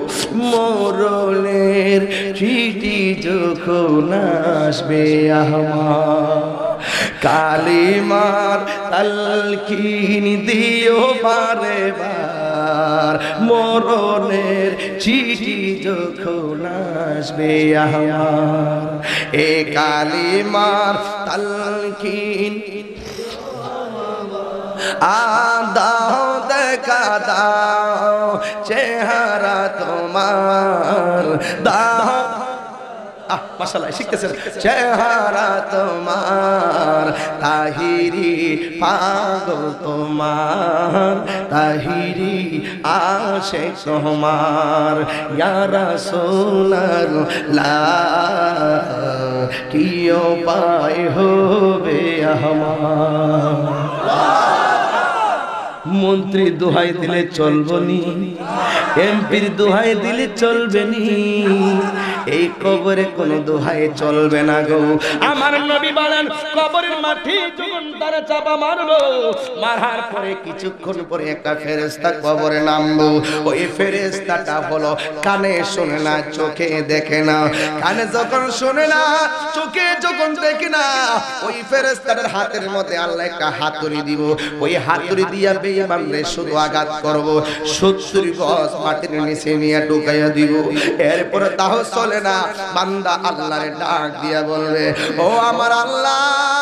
মরণের চিঠি যখন আসবে আমার, কালিমার তালকিন দিও বারে বার। মরণের চিঠি যখন আসবে আমার, এ কালিমার তালকিন দাও দেখা দাও চেহারা তোমার, দাও মাশাআল্লাহ শিখতেছেন, চেহারা তোমার তাহিরি পাগল তোমার, তাহিরি আশিক তোমার, ইয়া রাসূলুল্লাহ কি উপায় হবে আমার। মন্ত্রী দোহাই দিলে চলবনি, এমপির দোহাই দিলে চলবে নি, এই কবরে কোনো দোহাই চলবে না গো। আমার নবী বলেন কবরের মাটি যখন তারা চাপা মারবো, মারার পরে কিছুক্ষণ পরে একটা ফেরেশতা কবরে নামবো। ওই ফেরেশতাটা হলো কানে শোনে না, চোখে দেখে না। কানে যখন শোনে না, চোখে যখন দেখে না, ওই ফেরেশতার হাতের মধ্যে আল্লাহ একটা হাতুড়ি দিব। ওই হাতুড়ি দিয়া বেঈমানরে শুধু আঘাত করব, 70 গজ মাটির নিচে নিয়ে ঢুকাইয়া দিব। এরপরে তাও চলে না, বান্দা আল্লাহরে ডাক দিয়া বলবে, ও আমার আল্লাহ,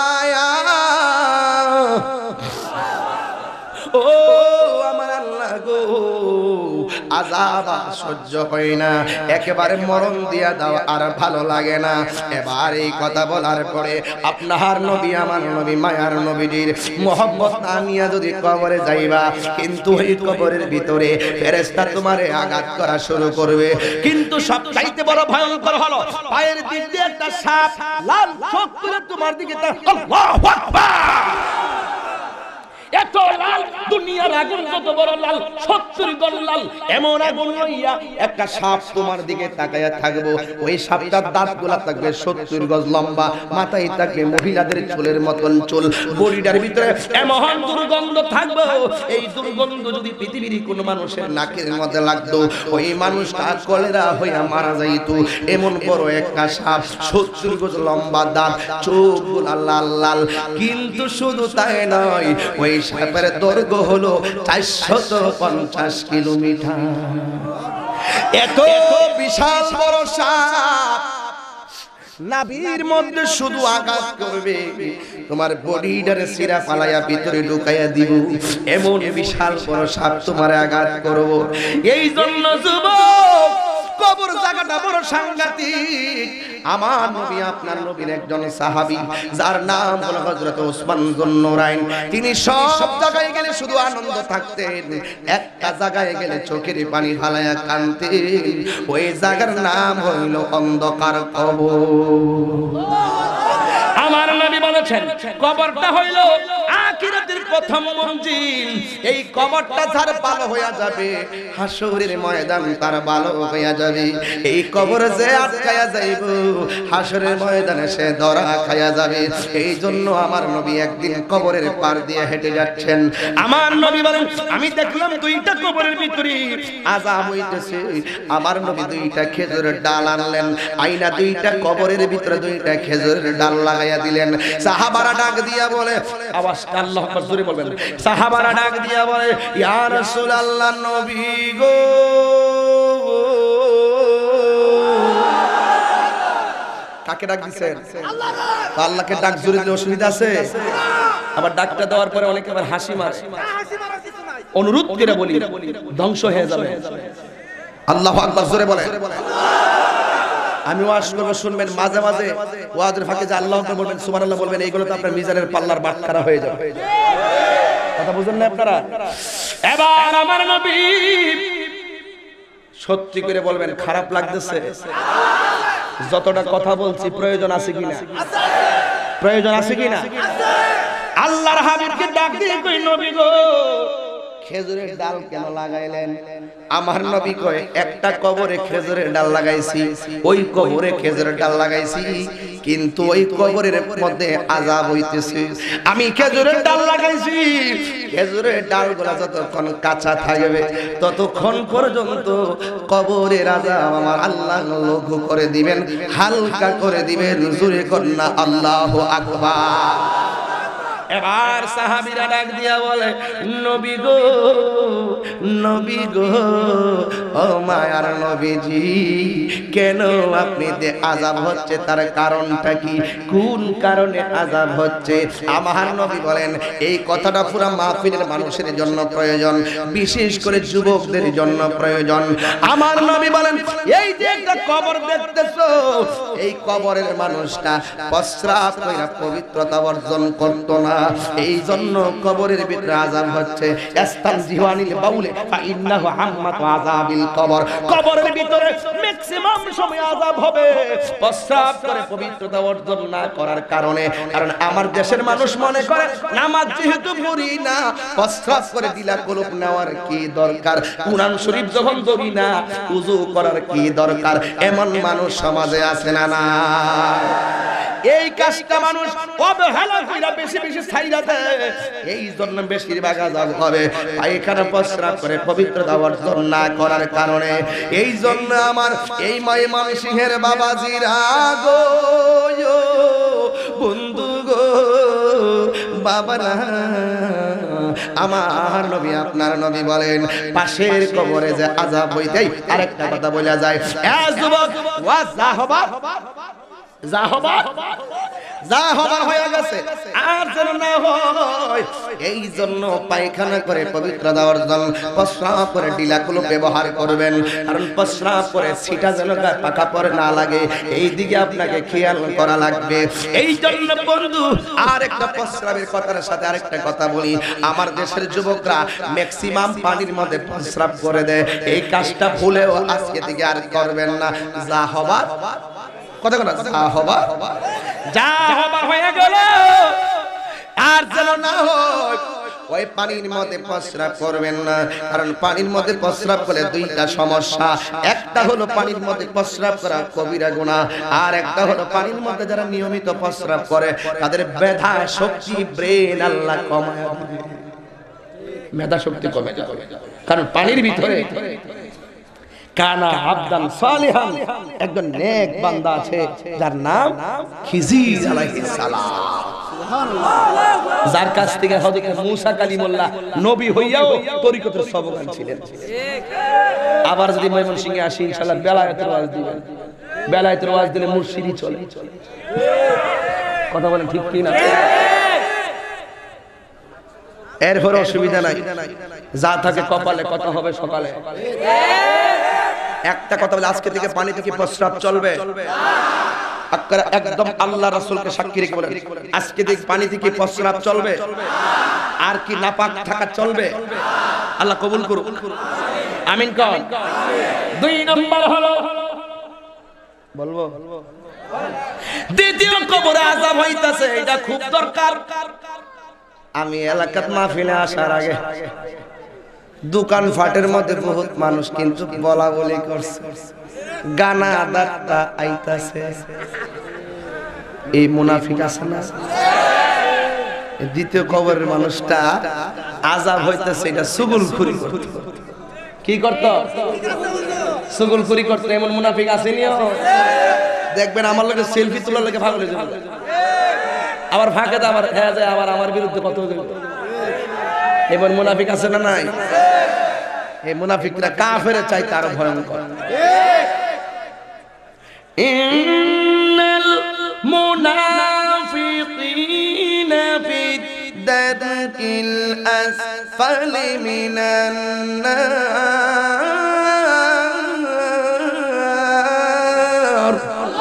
ও আমার আল্লাহ গো, আযাব সহ্য হয় না, একেবারে মরণ দিয়া দাও, আর ভালো লাগে না। এবার এই কথা বলার পরে আপনার নবী, আমার নবী, মায়ার নবীর মোহাম্মত আনিয়া যদি কবরে যাইবা, কিন্তু এই কবরের ভিতরে ফেরেশতা তোমারে আঘাত করা শুরু করবে। কিন্তু সবচাইতে বড় ভয়ঙ্কর হলো পায়ের দিক দিয়ে একটা সাপ লাল চোখ করে তোমার দিকে, আল্লাহু আকবার, এত লাল, দুনিয়ার আগুন যত বড় লাল, 70 গণ লাল, এমন আগুন লইয়া একটা সাপ তোমার দিকে তাকায়া থাকবো। ওই সাপটার দাঁতগুলা থাকবে 70 গজ লম্বা, মাথায় থাকবে মহিলাদের চুলের মতন চুল, বডিটার ভিতরে এমন দুর্গন্ধ থাকবে। এই দুর্গন্ধ যদি পৃথিবীর কোন মানুষের নাকের মধ্যে লাগতো, ওই মানুষটা কলেরা হইয়া মারা যাইতো। এমন বড় একটা সাপ, 70 গজ লম্বা, দাঁত, চোখগুলা লাল লাল। কিন্তু শুধু তাই নয়, ওই সাপের দৈর্ঘ্য হলো 450 কিলোমিটার। এত বিশাল বড় সাপ নাভির মধ্যে শুধু আঘাত করবে, তোমার বডিটারে সিরা ফালাইয়া ভিতরে ঢুকাইয়া দিব। এমন বিশাল বড় সাপ তোমারে আঘাত করব। এই জন্য যুবক, কবর জায়গাটা বড় সাংঘাতিক। আমার নবী, আপনার নবীর একজন সাহাবী, যার নাম হলো হযরত ওসমান যুন্নুরাইন, তিনি সব জায়গায় গেলে শুধু আনন্দ থাকতেন, একটা জায়গায় গেলে চোখের পানি ফালায়া কাঁদতেন। ওই জায়গার নাম হইল অন্ধকার কবর। আমার নবী বলেছেন কবরটা হইল আখিরাতের প্রথম মঞ্জিল। এই কবরটা যার ভালো হইয়া যাবে, হাসরের ময়দান তার ভালো হইয়া যাবে। এই কবরে যে আটকায়া যাইব, হাসরের ময়দানে সে ধরা খায়া যাবে। এই জন্য আমার নবী একদিন কবরের পার দিয়ে হেঁটে যাচ্ছেন। আমার নবী বলেন, আমি দেখলাম 2টা কবরের ভিতরে আযাব হইতেছে। আমার নবী 2টা খেজুরের ডাল আনলেন, আইনা 2টা কবরের ভিতরে 2টা খেজুরের ডাল লাগাইয়া দিলেন। সাহাবারা ডাক দিয়া বলে, আওয়াজটা আল্লাহু আকবার জোরে বলবেন, সাহাবারা ডাক দিয়া বলে, ইয়া রাসূলুল্লাহ, নবী গো, কাকে ডাক দিছেন? আল্লাহকে ডাক জোরে দিলে অসুবিধা আছে? আবার ডাকটা দেওয়ার পরে অনেকে আবার হাসি মারে। অনুরোধ করে বলি, ধ্বংস হয়ে যাবে। আল্লাহু আকবার জোরে বলে। আমি ওয়াজ করব, শুনবেন, মাঝে মাঝে ওয়াজের ফাঁকে যে আল্লাহু আকবার বলবেন, সুবহানাল্লাহ বলবেন, এইগুলো তো আপনার মিজানের পাল্লার বাটখারা হয়ে যাবে। কথা বুঝেন না আপনারা? এবার আমার নবী সত্যি করে বলবেন, খারাপ লাগতেছে? যতটা কথা বলছি প্রয়োজন আছে কিনা? প্রয়োজন আছে কিনা? আল্লাহর হাবিবকে ডাক দিয়ে কই নবী গো খেজুরের ডাল কেন লাগাইলেন? আমার নবী কয় একটা কবরে খেজুরের ডাল লাগাইছি, ওই কবরে খেজুরের ডাল লাগাইছি, কিন্তু ওই কবরের মধ্যে আযাব হইতেছে। আমি খেজুরের ডাল লাগাইছি, খেজুরের ডালগুলা যতক্ষণ কাঁচা থাকবে ততক্ষণ পর্যন্ত কবরের আযাব আমার আল্লাহ লঘু করে দিবেন, হালকা করে দিবেন। জোরে কন্যা আল্লাহু আকবার। এবার সাহাবীরা ডাক দিয়া বলে নবী গো, নবী গো, ও মায়ার নবীজি, কেন আপনি যে আযাব হচ্ছে তার কারণটা কি? কোন কারণে আযাব হচ্ছে? আমার নবী বলেন এই কথাটা পুরো মাহফিলের মানুষের জন্য প্রয়োজন, বিশেষ করে যুবকদের জন্য প্রয়োজন। আমার নবী বলেন এই যে একটা কবর দেখতেছো, এই কবরের মানুষটা প্রস্রাব কইরা পবিত্রতা অর্জন করতো না, এই জন্য কবরের ভিতরে আযাব হচ্ছে। ইস্তানজিহানিল বাউলে ফা ইন্নাহু আম্মাতু আযাবিল কবর, কবরের ভিতরে ম্যাক্সিমাম সময় আযাব হবে প্রস্রাব করে পবিত্রতা অর্জন না করার কারণে। কারণ আমার দেশের মানুষ মনে করে নামাজ যেহেতু পড়ি না, প্রস্রাব করে দিলা কলপ নেওয়ার কি দরকার? কুরআন শরীফ যখন ধরি না, ওযু করার কি দরকার? এমন মানুষ সমাজে আছে না? না, এই কাজটা মানুষ অবহেলা কইরা বেশি বেশি ছাইরা দেয়, এই জন্য বেশিরভাগ আযাব হবে পায়খানা প্রস্রাব করে পবিত্রতা অর্জন না করার কারণে। এই জন্য আমার এই ইমাম সিংহের বাবাজিরা গো, বন্ধু গো, বাবারা, আমার নবী আপনার নবী বলেন পাশের কবরে যে আযাব হইতেই আরেকটা কথা বলা যায়, এ যুবক ওয়া যা হবার, যা হবার, যা হবার হয়ে গেছে, আর যেন না হয়। এই জন্য পায়খানা করে পবিত্রতা অর্জন, প্রস্রাব করে ডিলাগুলো ব্যবহার করবেন, কারণ প্রস্রাব করে ছিটা যেন গায়ে পাকা পরে না লাগে, এই দিকে আপনাকে খেয়াল করা লাগবে। এই জন্য বন্ধু আর একটা প্রস্রাবের কথার সাথে আরেকটা কথা বলি, আমার দেশের যুবকরা ম্যাক্সিমাম পানির মধ্যে প্রস্রাব করে দেয়, এই কাজটা ভুলেও আজকে থেকে আর করবেন না। যা হবার কথা কথা, যা হবার, যা হবার হয়ে গেল, আর যেন না হয় ওই পানির মধ্যে প্রস্রাব করবেন না। কারণ পানির মধ্যে প্রস্রাব করলে দুইটা সমস্যা, একটা হলো পানির মধ্যে প্রস্রাব করা কবিরা গুনাহ, আর একটা হলো পানির মধ্যে যারা নিয়মিত প্রস্রাব করে তাদের মেধা শক্তি, ব্রেন আল্লাহ কমায়, মেধা শক্তি কমে যাবে। কারণ পানির ভিতরে কানা আবদান সালিহান, একজন নেক বান্দা আছে যার নাম খিজির আলাইহিস সালাম, যার কাছ থেকে হযরত মূসা কালিমুল্লাহ নবী হইয়াও তরিকতের সবগান ছিলেন। আবার যদি ময়মনসিংহে আসি ইনশাআল্লাহ বেলায়েতের ওয়াজ দিবেন, বেলায়েতের ওয়াজ দিলে মুর্শিদি চলে। কথা বলেন ঠিক কি না? এরপর অসুবিধা নাই, যা থাকে কপালে, কথা হবে সকালে। একটা কথা বলে আজকে থেকে পানি থেকে প্রস্রাব চলবে, একদম আল্লাহ রাসূলকে সাক্ষী রেখে বলেন আজকে থেকে পানি থেকে প্রস্রাব চলবে, আর কি নাপাক থাকা চলবে? আল্লাহ কবুল করুক, আমিন কোন। দুই নাম্বার হলো বলবো দ্বিতীয় কবরে আযাব হইতাছে, এটা খুব দরকার। আমি এলাকাত মাহফিলে আসার আগে দোকান ফাটের মধ্যে বহুত মানুষ কিন্তু বলা বলি করছে, গানা দাত্তা আইতাছে, এই মুনাফিক আছে না? দ্বিতীয় কবরের মানুষটা আযাব হইতেছে, এটা সুগুলখুরি করত। কি করত? সুগুলখুরি করত। এমন মুনাফিক আসেনি? দেখবেন আমার লগে সেলফি তোলার লগে ভাগ হয়ে যাবে, আবার ফাঁকে আবার হ্যাঁ যায়, আবার আমার বিরুদ্ধে কত এবার মুনাফিক আছে না নাই? এই মুনাফিকরা কাফের চাইতে আরো ভয়ঙ্কর। ইন্নাল মুনাফিকিনা ফিদ দারকিল আসফালি মিনান নার।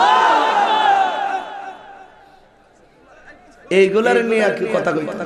এইগুলার নিয়ে কি কথা কইতে?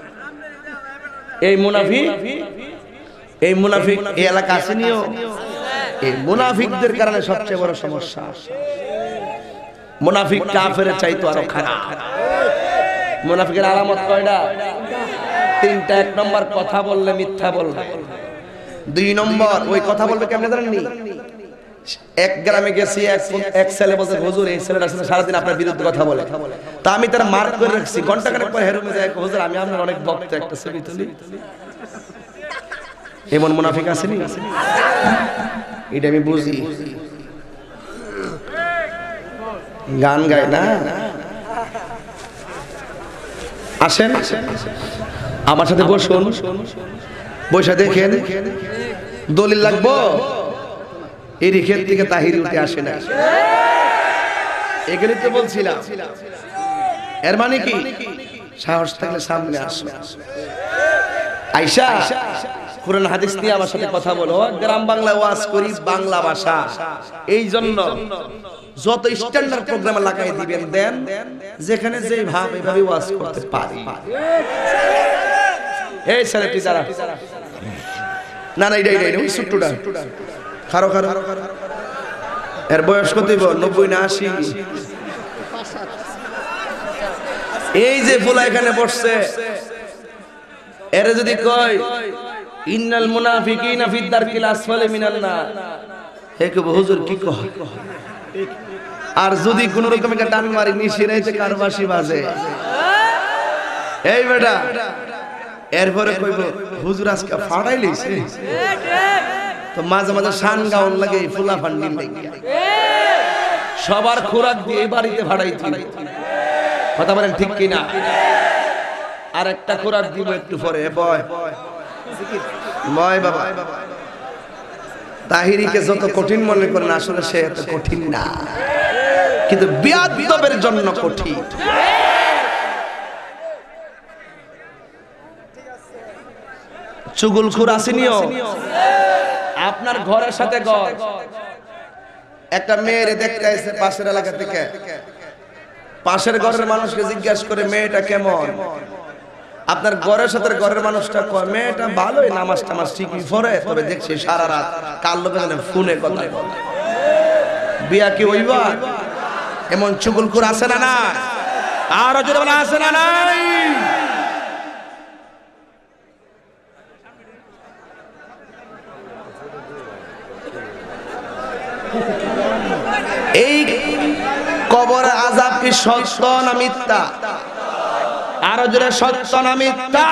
এই মুনাফিক এই এলাকা আসেনিও, এই মুনাফিকদের কারণে সবচেয়ে বড় সমস্যা। মুনাফিক কাফের চাইতো আরো খারাপ। মুনাফিকের আলামত কয়টা? তিনটা। এক নম্বর কথা বললে মিথ্যা বলবে। দুই নম্বর ওই কথা বলবে কেমনে জানেননি? এক গ্রামে গেছি, এক ছেলে বলছে হুজুর এই ছেলেটার সাথে সারাদিন আপনার বিরুদ্ধে কথা বলে। তা আমি তার মার্ক করে রাখছি, ঘন্টা খানেক পর হেরুমে যায়, হুজুর আমি আপনার অনেক ভক্ত, একটা ছবি তুলি। এমন মুনাফিক আসেনি? এটা আমি বুঝি। গান গায় না? আসেন আমার সাথে বসুন, বসে দেখেন দলিল লাগবো। এই রেখের থেকে তাহিরি উঠে আসে না, এগুলি তো বলছিলাম। এর মানে কি? সাহস থাকলে সামনে আসো, আইসা কোরআন হাদিস নিয়ে আমার সাথে কথা বলো। গ্রাম বাংলায় ওয়াজ করি, বাংলা ভাষা। এই জন্য যত স্ট্যান্ডার্ড প্রোগ্রাম লাগাই দিবেন দেন, যেখানে যেই ভাব এইভাবে ওয়াজ করতে পারি। এই ছেলেটি যারা না না এটা ওই ছোট্টটা খারো খারো, এর বয়স কত? 90 না 80? এই যে ফুলা এখানে বসছে, এর যদি কয় ইন্নাল মুনাফিকিনা ফিদ দারকিল আসফালি মিনান নার, হে কবে হুজুর কি কয়? আর যদি কোন রকম একটা টান মারি নিশিরাইতে কারবাসি বাজে, এই বেটা এরপরে কইব হুজুর আজকে ফাড়াই লইছে। তো মাঝে মাঝে শান গাউন লাগে, ফুলা ফান্ডিল লাগে, সবার খোরাক দিয়ে বাড়িতে ভাড়াইছি। কথা বলেন ঠিক কিনা? আর একটা খোরাক দিব একটু পরে। বয় বয় বাবা। তাহিরিকে যত কঠিন মনে করেন, আসলে সে এত কঠিন না, কিন্তু বিয়াদবের জন্য কঠিন। চুগলখোর আসেনিও আপনার ঘরের সাথে ঘর। একটা মেয়েরে দেখতে আসছে পাশের এলাকা থেকে, পাশের ঘরের মানুষকে জিজ্ঞাসা করে মেয়েটা কেমন? আপনার ঘরের সাথে ঘরের মানুষটা কয় মেয়েটা ভালোই, নামাজ টামাজ ঠিকই পড়ে, তবে দেখছি সারা রাত কার লোকে ফোনে কথা বলে। বিয়া কি হইবা? এমন চুগলখোর আছে না? না আর জোরে বলা আছে না? নাই। এই কবরের আযাব কি সত্য না মিথ্যা? আরো জোরে সত্য না মিথ্যা?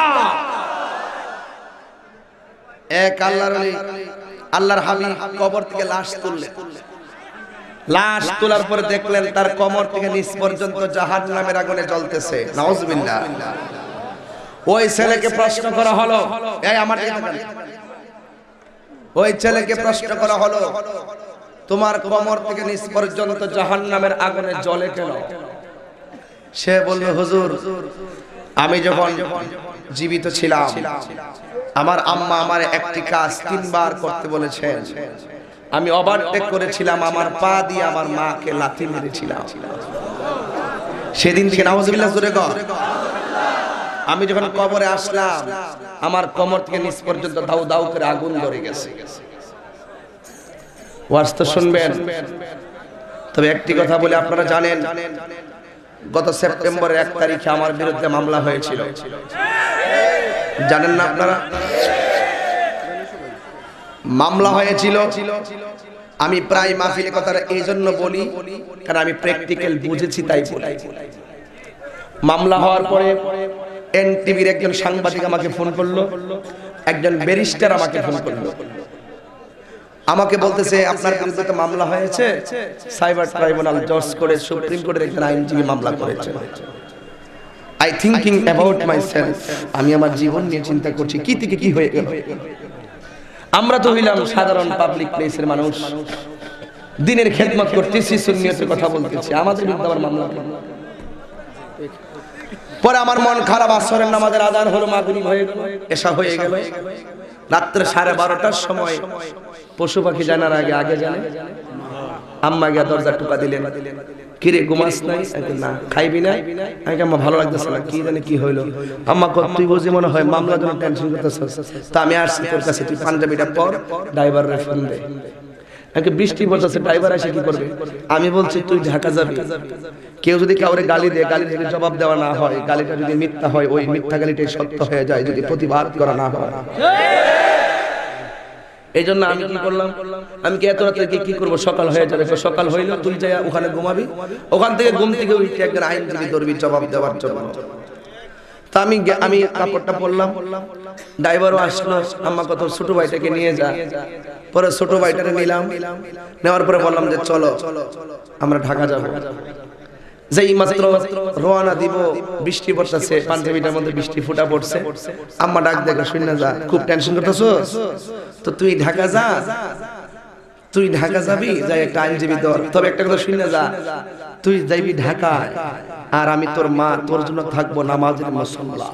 এক আল্লাহর হাবিব কবর থেকে লাশ তুললেন। লাশ তোলার পরে দেখলেন তার কোমর থেকে নিচ পর্যন্ত জাহান্নামের আগুনে জ্বলতেছে। নাউজুবিল্লাহ। ওই ছেলেকে প্রশ্ন করা হলো, এই আমার দিকে তাকান। ওই ছেলেকে প্রশ্ন করা হলো, তোমার কোমর থেকে নিচ পর্যন্ত জাহান্নামের আগুনে জ্বলে কেন? সে বলল, হুজুর আমি যখন জীবিত ছিলাম আমার আম্মা আমার একটি কাজ 3 বার করতে বলেছেন, আমি ওভারটেক করেছিলাম, আমার পা দিয়ে আমার মাকে লাথি মেরেছিলাম। সেদিন থেকে নাউজুবিল্লাহ জোরে কর। আমি যখন কবরে আসলাম আমার কোমর থেকে নিচ পর্যন্ত দাউ দাউ করে আগুন ধরে গেছে। ওয়াজ তো শুনবেন, তবে একটি কথা বলে আপনারা জানেন, গত সেপ্টেম্বরের 1 তারিখে আমার বিরুদ্ধে মামলা হয়েছিল। জানেন না আপনারা? মামলা হয়েছিল। আমি প্রায় মাহফিলে কথাটা এই জন্য বলি কারণ আমি প্র্যাকটিক্যাল বুঝেছি তাই বলি। মামলা হওয়ার পরে এনটিভির একজন সাংবাদিক আমাকে ফোন করলো, একজন ব্যারিস্টার আমাকে ফোন করলো, আমাকে বলতেছে আপনার বিরুদ্ধে তো মামলা হয়েছে, সাইবার ট্রাইব্যুনাল জজ করে সুপ্রিম কোর্টের একজন আইনজীবী মামলা করেছে। আই থিংকিং অ্যাবাউট মাইসেলফ, আমি আমার জীবন নিয়ে চিন্তা করছি কি থেকে কি হয়ে গেল। আমরা তো হইলাম সাধারণ পাবলিক প্লেসের মানুষ, দিনের খেদমত করতেছি, সুন্নিয়তের কথা বলতেছি, আমাদের বিরুদ্ধে আবার মামলা। পরে আমার মন খারাপ, আসরের নামাজের আযান হলো, মাগরিব হয়ে গেল, এশা হয়ে গেল। রাত্রে 12:30টার সময় পশু পাখি জানার আগে জানে আম্মা গিয়া দরজা টুকা দিলেন, কিরে ঘুমাস নাই? না। খাইবি না? আমি আম্মা ভালো লাগতেছে না, কি জানি কি হইলো। আম্মা কত তুই বুঝি মনে হয় মামলার জন্য টেনশন করতেছিস, তা আমি আসছি তোর কাছে, তুই পাঞ্জাবিটা পর, ড্রাইভারের ফোন দে। আমাকে বৃষ্টি পড়তেছে, ড্রাইভার এসে কি করবে? আমি বলছি তুই ঢাকা যাবি। কেউ যদি কাউরে গালি দেয়, গালি যদি জবাব দেওয়া না হয়, গালিটা যদি মিথ্যা হয়, ওই মিথ্যা গালিটাই সত্য হয়ে যায় যদি প্রতিবাদ করা না হয়। এই জন্য আমি কি করলাম, আমি কি এত রাতে কি করবো, সকাল হয়ে যাবে। সকাল হইলো তুই যাই ওখানে ঘুমাবি, ওখান থেকে ঘুম থেকে উঠে একজন আইনজীবী ধরবি জবাব দেওয়ার জন্য। তা আমি কাপড়টা পরলাম, ড্রাইভারও আসলো, আম্মা কত ছোট ভাইটাকে নিয়ে যা। পরে ছোট ভাইটাকে নিলাম, নেওয়ার পরে বললাম যে চলো আমরা ঢাকা যাবো। যেই মাত্র রওনা দিব, বৃষ্টি পড়তেছে, পাঞ্জাবিটার মধ্যে বৃষ্টি ফুটা পড়ছে। আম্মা ডাক দেখে, শুন না যা, খুব টেনশন করতেছস তো তুই ঢাকা যা, তুই ঢাকা যাবি, যাই একটা আইনজীবী ধর। তবে একটা কথা শুন না যা, তুই যাইবি ঢাকায়, আর আমি তোর মা তোর জন্য থাকবো নামাজের মুসল্লা।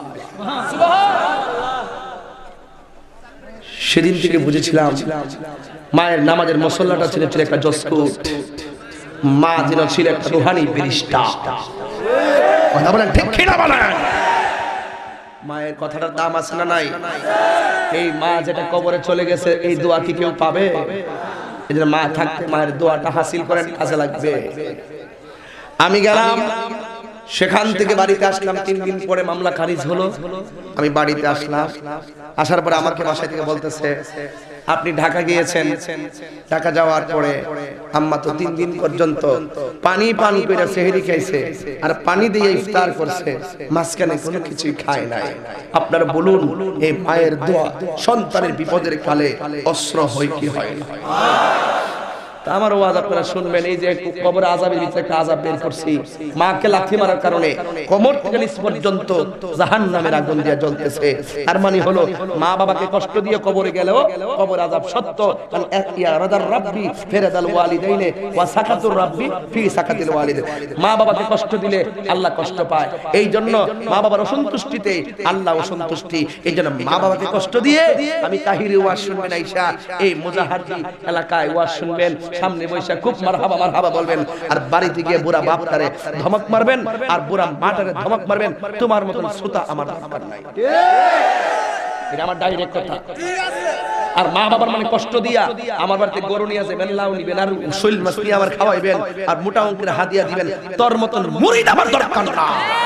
সেদিন থেকে বুঝেছিলাম মায়ের নামাজের মুসল্লাটা ছিল একটা জসকুট, মা যেন ছিল একটা রুহানি ফেরেশতা। কথা বলেন ঠিক কি না বলেন? মায়ের কথাটার দাম আছে না নাই? এই মা যেটা কবরে চলে গেছে, এই দোয়া কি কেউ পাবে? এই জন্য মা থাকতে মায়ের দোয়াটা হাসিল করেন, কাজে লাগবে। আমি গেলাম, সেখান থেকে বাড়িতে আসলাম। 3 দিন পরে মামলা খারিজ হলো, আমি বাড়িতে আসলাম। আসার পরে আমাকে বাসা থেকে বলতেছে, আপনি ঢাকা গিয়েছেন, ঢাকা যাওয়ার পরে আম্মা তো 3 দিন পর্যন্ত পানি পান করে সেহরি খাইছে, আর পানি দিয়ে ইফতার করছে, মাঝখানে কোনো কিছুই খায় নাই। আপনারা বলুন, এই মায়ের দোয়া সন্তানের বিপদের কালে অস্ত্র হয় কি হয় না? তা আমার ওয়াজ আপনারা শুনবেন। এই যে কবরে আযাবের ভিতরে একটা আযাব বের করছি, মাকে লাথি মারার কারণে কোমর থেকে নিচ পর্যন্ত জাহান্নামের আগুন দিয়ে জ্বলতেছে। আর মানে হলো মা বাবাকে কষ্ট দিয়ে কবরে গেলেও কবর আযাব সত্য। কারণ ইয়া রাদার রাব্বি ফিরাদাল ওয়ালিদাইনে ওয়া সাকাতুর রাব্বি ফি সাকাতিল ওয়ালিদাইন। মা বাবাকে কষ্ট দিলে আল্লাহ কষ্ট পায়, এই জন্য মা বাবার অসন্তুষ্টিতে আল্লাহ অসন্তুষ্টি। এই জন্য মা বাবাকে কষ্ট দিয়ে আমি তাহিরি ওয়াজ শুনবেন, আয়েশা এই মুজাহাদি এলাকায় ওয়াজ শুনবেন, সামনে বৈশা খুব মারহাবা মারহাবা বলবেন, আর বাড়িতে গিয়ে বুড়া বাপটারে ধমক মারবেন, আর বুড়া মাটারে ধমক মারবেন। তোমার মতন শ্রোতা আমার দরকার নাই। এটা আমার ডাইরেক্ট কথা। আর মা বাবার মানে কষ্ট দিয়া আমার বাড়িতে গরু নিয়ে যাবেন, লাউ নিবেন, আর শৈল মাছ নিয়ে আমার খাওয়াইবেন, আর মোটা অঙ্কের হাদিয়া দিবেন, তোর মতন মুরিদ আমার দরকার না।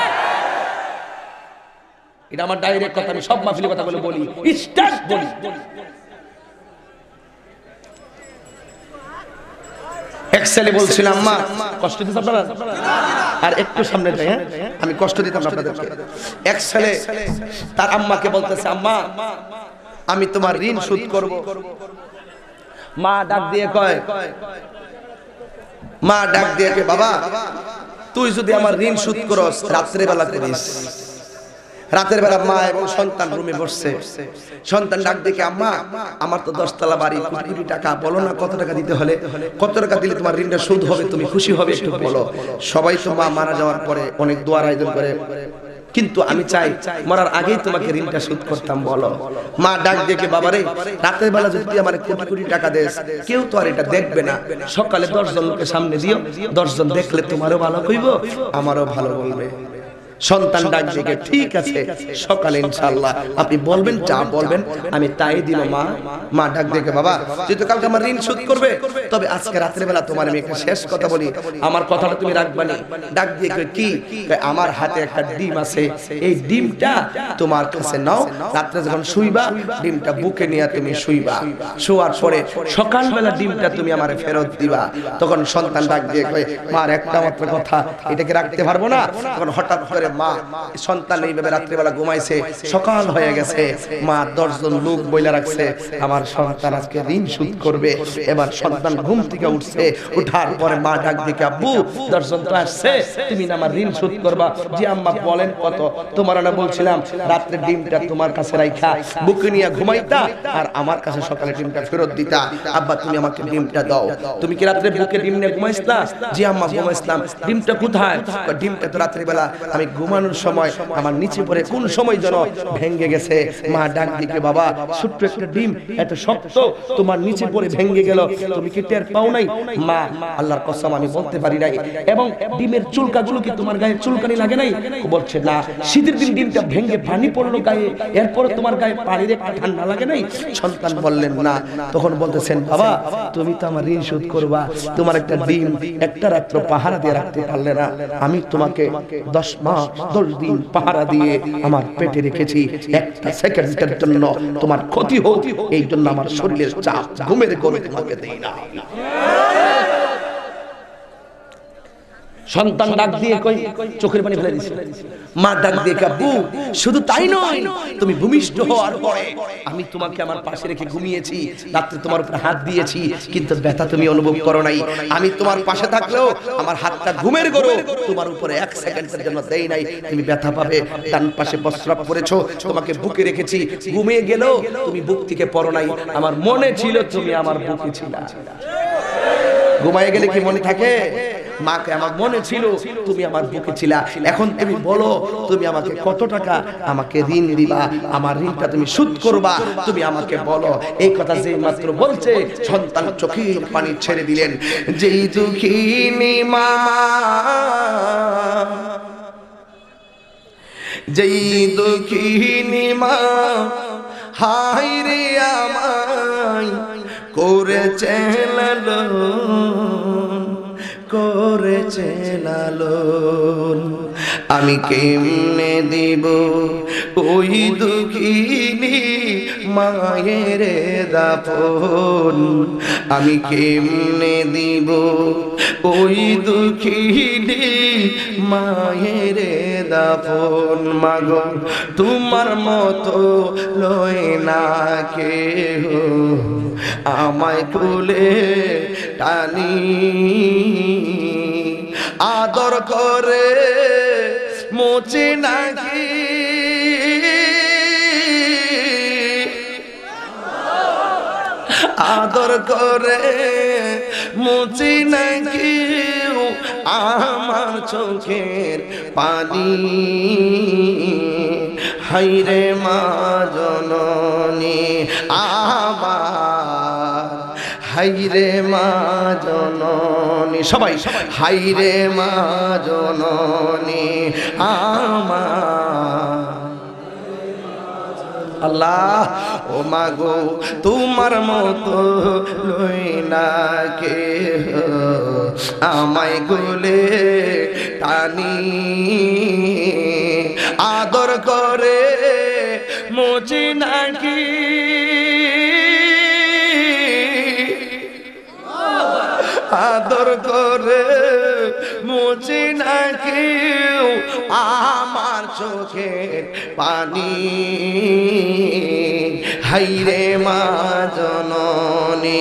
এটা আমার ডাইরেক্ট কথা। আমি সব মাহফিলে কথা বলি, স্টার্ট বলি। এক্সেলে বলছিলাম, মা কষ্ট দিতে আপনারা, আর একটু সামনে যাই, আমি কষ্ট দিতাম আপনাদেরকে। এক্সেলে তার আম্মাকে বলতেছে, আম্মা আমি তোমার ঋণ শোধ করব। মা ডাক দিয়ে কয়, মা ডাক দিয়ে কয়, বাবা তুই যদি আমার ঋণ শোধ করস রাত্রে বেলা করিস। রাতের বেলা মা এবং সন্তান রুমে বসছে, সন্তান ডাক দেখে, আম্মা আমার তো 10 তলা বাড়ি, কোটি কোটি টাকা, বলো না কত টাকা দিতে হলে, কত টাকা দিলে তোমার ঋণটা শোধ হবে, তুমি খুশি হবে, একটু বলো। সবাই তো মা মারা যাওয়ার পরে অনেক দোয়ার আয়োজন করে, কিন্তু আমি চাই মরার আগেই তোমাকে ঋণটা শোধ করতাম, বলো। মা ডাক দেখে, বাবারে রাতের বেলা যদি তুই আমার কোটি কোটি টাকা দেস, কেউ তো আর এটা দেখবে না, সকালে 10 জন লোকের সামনে দিও, 10 জন দেখলে তোমারও ভালো কইব, আমারও ভালো বলবে। সন্তান ডাক দেখে, ঠিক আছে সকালে ইনশাআল্লাহ আপনি বলবেন, যা বলবেন আমি তাই দিব। মা ডাক দেখে, বাবা তুই তো কালকে আমার ঋণ শোধ করবে, তবে আজকে রাতের বেলা তোমার আমি একটা শেষ কথা বলি, আমার কথাটা তুমি রাখবানি। ডাক দিয়ে কি, আমার হাতে একটা ডিম আছে, এই ডিমটা তোমার কাছে নাও, রাত্রে যখন শুইবা ডিমটা বুকে নিয়ে তুমি শুইবা, শোয়ার পরে সকালবেলা ডিমটা তুমি আমারে ফেরত দিবা। তখন সন্তান ডাক দিয়ে কয়, মার একটা মাত্র কথা, এটাকে রাখতে পারবো না। তখন হঠাৎ করে মা সন্তান এইভাবে রাত্রিবেলা ঘুমাইছে, সকাল হয়ে গেছে, মা 10 জন লোক বইলা রাখছে, আমার সন্তান আজকে ঋণ শোধ করবে। এবার সন্তান ঘুম থেকে উঠছে, উঠার পরে মা ডাক দিকে, আব্বু 10 জন তো আসছে, তুমি না আমার ঋণ শোধ করবা? জি আম্মা বলেন কত? তোমার না বলছিলাম রাত্রে ডিমটা তোমার কাছে রাইখা বুকে নিয়ে ঘুমাইতা, আর আমার কাছে সকালে ডিমটা ফেরত দিতা। আব্বা তুমি আমাকে ডিমটা দাও। তুমি কি রাত্রে বুকে ডিম নিয়ে ঘুমাইছিলা? জি আম্মা ঘুমাইছিলাম। ডিমটা কোথায়? ডিমটা তো রাত্রিবেলা আমি ঘুমানোর সময় আমার নিচে পড়ে কোন সময় যেন ভেঙে গেছে। মা ডাক দিকে, বাবা ছোট্ট একটা ডিম এত শক্ত তোমার নিচে পড়ে ভেঙে গেল, তুমি কি টের পাও নাই? মা আল্লাহর কসম আমি বলতে পারি নাই। এবং ডিমের চুলকাগুলো কি তোমার গায়ে চুলকানি লাগে নাই? বলছে না। শীতের দিন ডিমটা ভেঙে পানি পড়লো গায়ে, এরপর তোমার গায়ে পানির একটা ঠান্ডা লাগে নাই? সন্তান বললেন না। তখন বলতেছেন, বাবা তুমি তো আমার ঋণ শোধ করবা, তোমার একটা ডিম একটা রাত্র পাহারা দিয়ে রাখতে পারলে না, আমি তোমাকে 10 মাস 10 দিন পাহারা দিয়ে আমার পেটে রেখেছি, একটা সেকেন্ডের জন্য তোমার ক্ষতি হোক এই জন্য আমার শরীরের চাপ ঘুমের ঘরে তোমাকে দেই না। সন্তান ডাক দিয়ে কই চোখের পানি ফেলে দিছে। মা ডাক দিয়ে, আব্বু শুধু তাই নয়, তুমি ভূমিষ্ঠ হওয়ার পরে আমি তোমাকে আমার পাশে রেখে ঘুমিয়েছি, রাত্রে তোমার উপর হাত দিয়েছি, কিন্তু ব্যথা তুমি অনুভব করো নাই। আমি তোমার পাশে থাকলেও আমার হাতটা ঘুমের ঘরে তোমার উপরে 1 সেকেন্ডের জন্য দেই নাই, তুমি ব্যথা পাবে। ডান পাশে প্রস্রাব করেছো, তোমাকে বুকে রেখেছি, ঘুমিয়ে গেলেও তুমি বুক থেকে পড়ো নাই, আমার মনে ছিল তুমি আমার বুকে ছিলা। ঘুমায় গেলে কি মনে থাকে? মাকে আমার মনে ছিল তুমি আমার বুকে ছিলা। এখন তুমি বলো তুমি আমাকে কত টাকা আমাকে ঋণ দিবা, আমার ঋণটা তুমি শোধ করবা, তুমি আমাকে বলো। এই কথা যেই মাত্র বলছে সন্তান চোখের পানি ছেড়ে দিলেন। যেই দুঃখিনী মা, যেই দুঃখিনী মা হায় রে আমায় করেছে লালন, আমি কেমনে দিব ওই দুঃখিনী মায়ের দাফন, আমি কেমনে দিব ওই দুঃখিনী মায়ের দাফন। মাগো তোমার মতো লয় না কেহ আমায় কোলে টানি, আদর করে মোচে নাকি আদর করে মুচি নাকি আমার চোখের পানি। হাইরে মা জননী আমার, হাইরে মা জননী, সবাই হাইরে মা জননী আমার। আল্লাহ ও মাগো তোমার মতো লই না কে আমায় গোলে টানি, আদর করে মুচি নাকি আদর করে মুচি নাকি আমার চোখের পানি। হাইরে মা জননী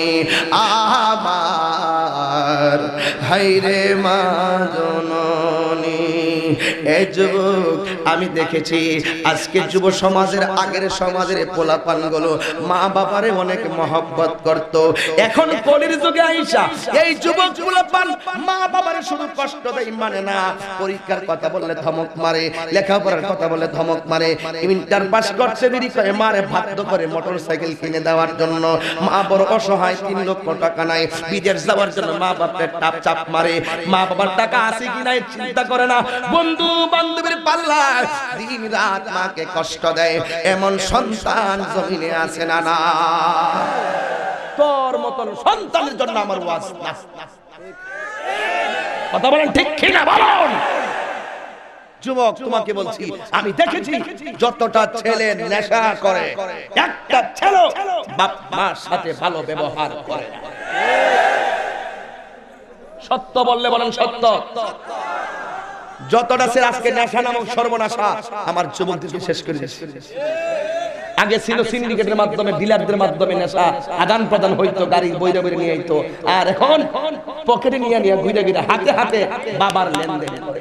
আমার, হাইরে মা জননী। এই যুবক আমি দেখেছি আজকে যুব সমাজের আগের সমাজের পোলাপানগুলো মা বাবারে অনেক মহব্বত করত, এখন কলির যুগে আইসা এই যুবক পোলাপান মা বাবারে শুধু কষ্ট দেয় মানে না, পরীক্ষার কথা বললে ধমক মারে, লেখাপড়ার কথা বলে ধমক মারে, ইন্টার পাস করছে দেরি করে মারে বাধ্য করে মোটরসাইকেল কিনে দেওয়ার জন্য। মা বড় অসহায়, 3 লক্ষ টাকা নাই, বিদেশ যাওয়ার জন্য মা বাপের টাপ চাপ মারে, মা বাবার টাকা আছে কি নাই চিন্তা করে না, বন্ধু বান্ধবের পাল্লা দিন রাত মাকে কষ্ট দেয়। এমন সন্তান জমিনে আছে না? না, তোর মতন সন্তানের জন্য আমার ওয়াজ না। কথা বলেন ঠিক কি না বলুন? যুবক তোমাকে বলছি আমি দেখেছি যতটা ছেলে নেশা করে একটা ছেলে বাপ মার সাথে ভালো ব্যবহার করে না। সত্য বললে বলেন সত্য। যতটা ছেলে আজকে নেশা নামক সর্বনাশা আমার যুবকদেরকে শেষ করে দিয়েছে। আগে ছিল সিন্ডিকেটের মাধ্যমে, ডিলারদের মাধ্যমে নেশা আদান প্রদান হইতো, গাড়ি বইরে বইরে নিয়ে আইতো, আর এখন পকেটে নিয়ে নিয়ে ঘুরে ঘুরে হাতে হাতে বাবার লেনদেন করে।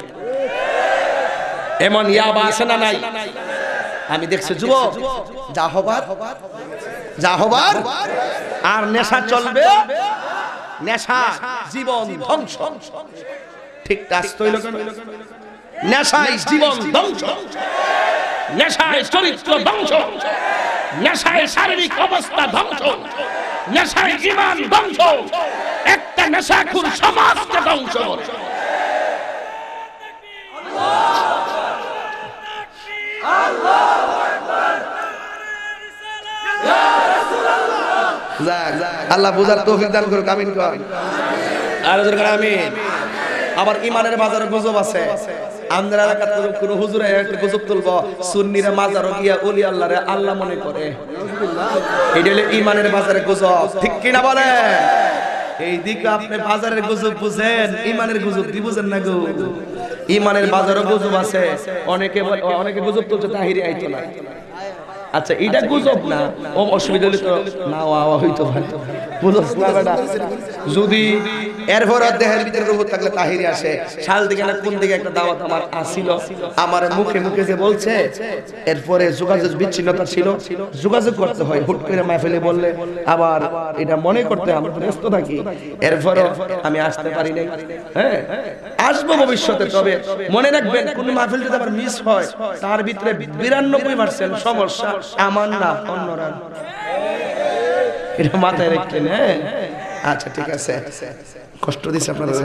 এমন ইয়াবা আছে না নাই? আমি দেখছি যুবক যা হবার যা হবার, আর নেশা চলবে, নেশা জীবন ধ্বংস। ঠিক কাজ তৈল কেন? নেশায় জীবন ধ্বংস, নেশায় চরিত্র ধ্বংস, নেশায় শারীরিক অবস্থা ধ্বংস, নেশায় জীবন ধ্বংস, একটা নেশাখোর সমাজকে ধ্বংস করে। আল্লাহ বুঝার তৌফিক দান করুক, আমিন কর। আর আমিন। আবার ইমানের বাজারে গুজব আছে, আমাদের এলাকার কোন হুজুরে একটা গুজব তুলবো, সুন্নিরা মাজারও গিয়া ওলি আল্লাহরে আল্লাহ মনে করে। এটা হলো ইমানের বাজারে গুজব, ঠিক কিনা বলে? এই দিকে আপনি বাজারের গুজব বুঝেন, ইমানের গুজব কি বুঝেন না গো? ইমানের বাজারও গুজব আছে, অনেকে গুজব তুলছে তাহিরি আইতো না। আচ্ছা এটা গুজব না, ও অসুবিধা হলে তো না হইতো পারে, বুঝছ না বেটা? যদি এরপর দেহের ভিতরে রূহ থাকলে তাহিরি আসে। শাল দিকে না কোন দিকে একটা দাওয়াত আমার আসিল, আমার মুখে মুখে যে বলছে, এরপরে যোগাযোগ বিচ্ছিন্নতা ছিল, যোগাযোগ করতে হয়। হুট করে মাহফিলে বললে আবার এটা মনে করতে আমরা ব্যস্ত থাকি, এরপরও আমি আসতে পারি নাই। হ্যাঁ আসবো ভবিষ্যতে, তবে মনে রাখবেন কোন মাহফিল যদি আবার মিস হয়, তার ভিতরে 92% সমস্যা আমার না, অন্যরা। এটা মাথায় রাখতেন। হ্যাঁ আচ্ছা ঠিক আছে, কষ্ট দিচ্ছে আপনাদের।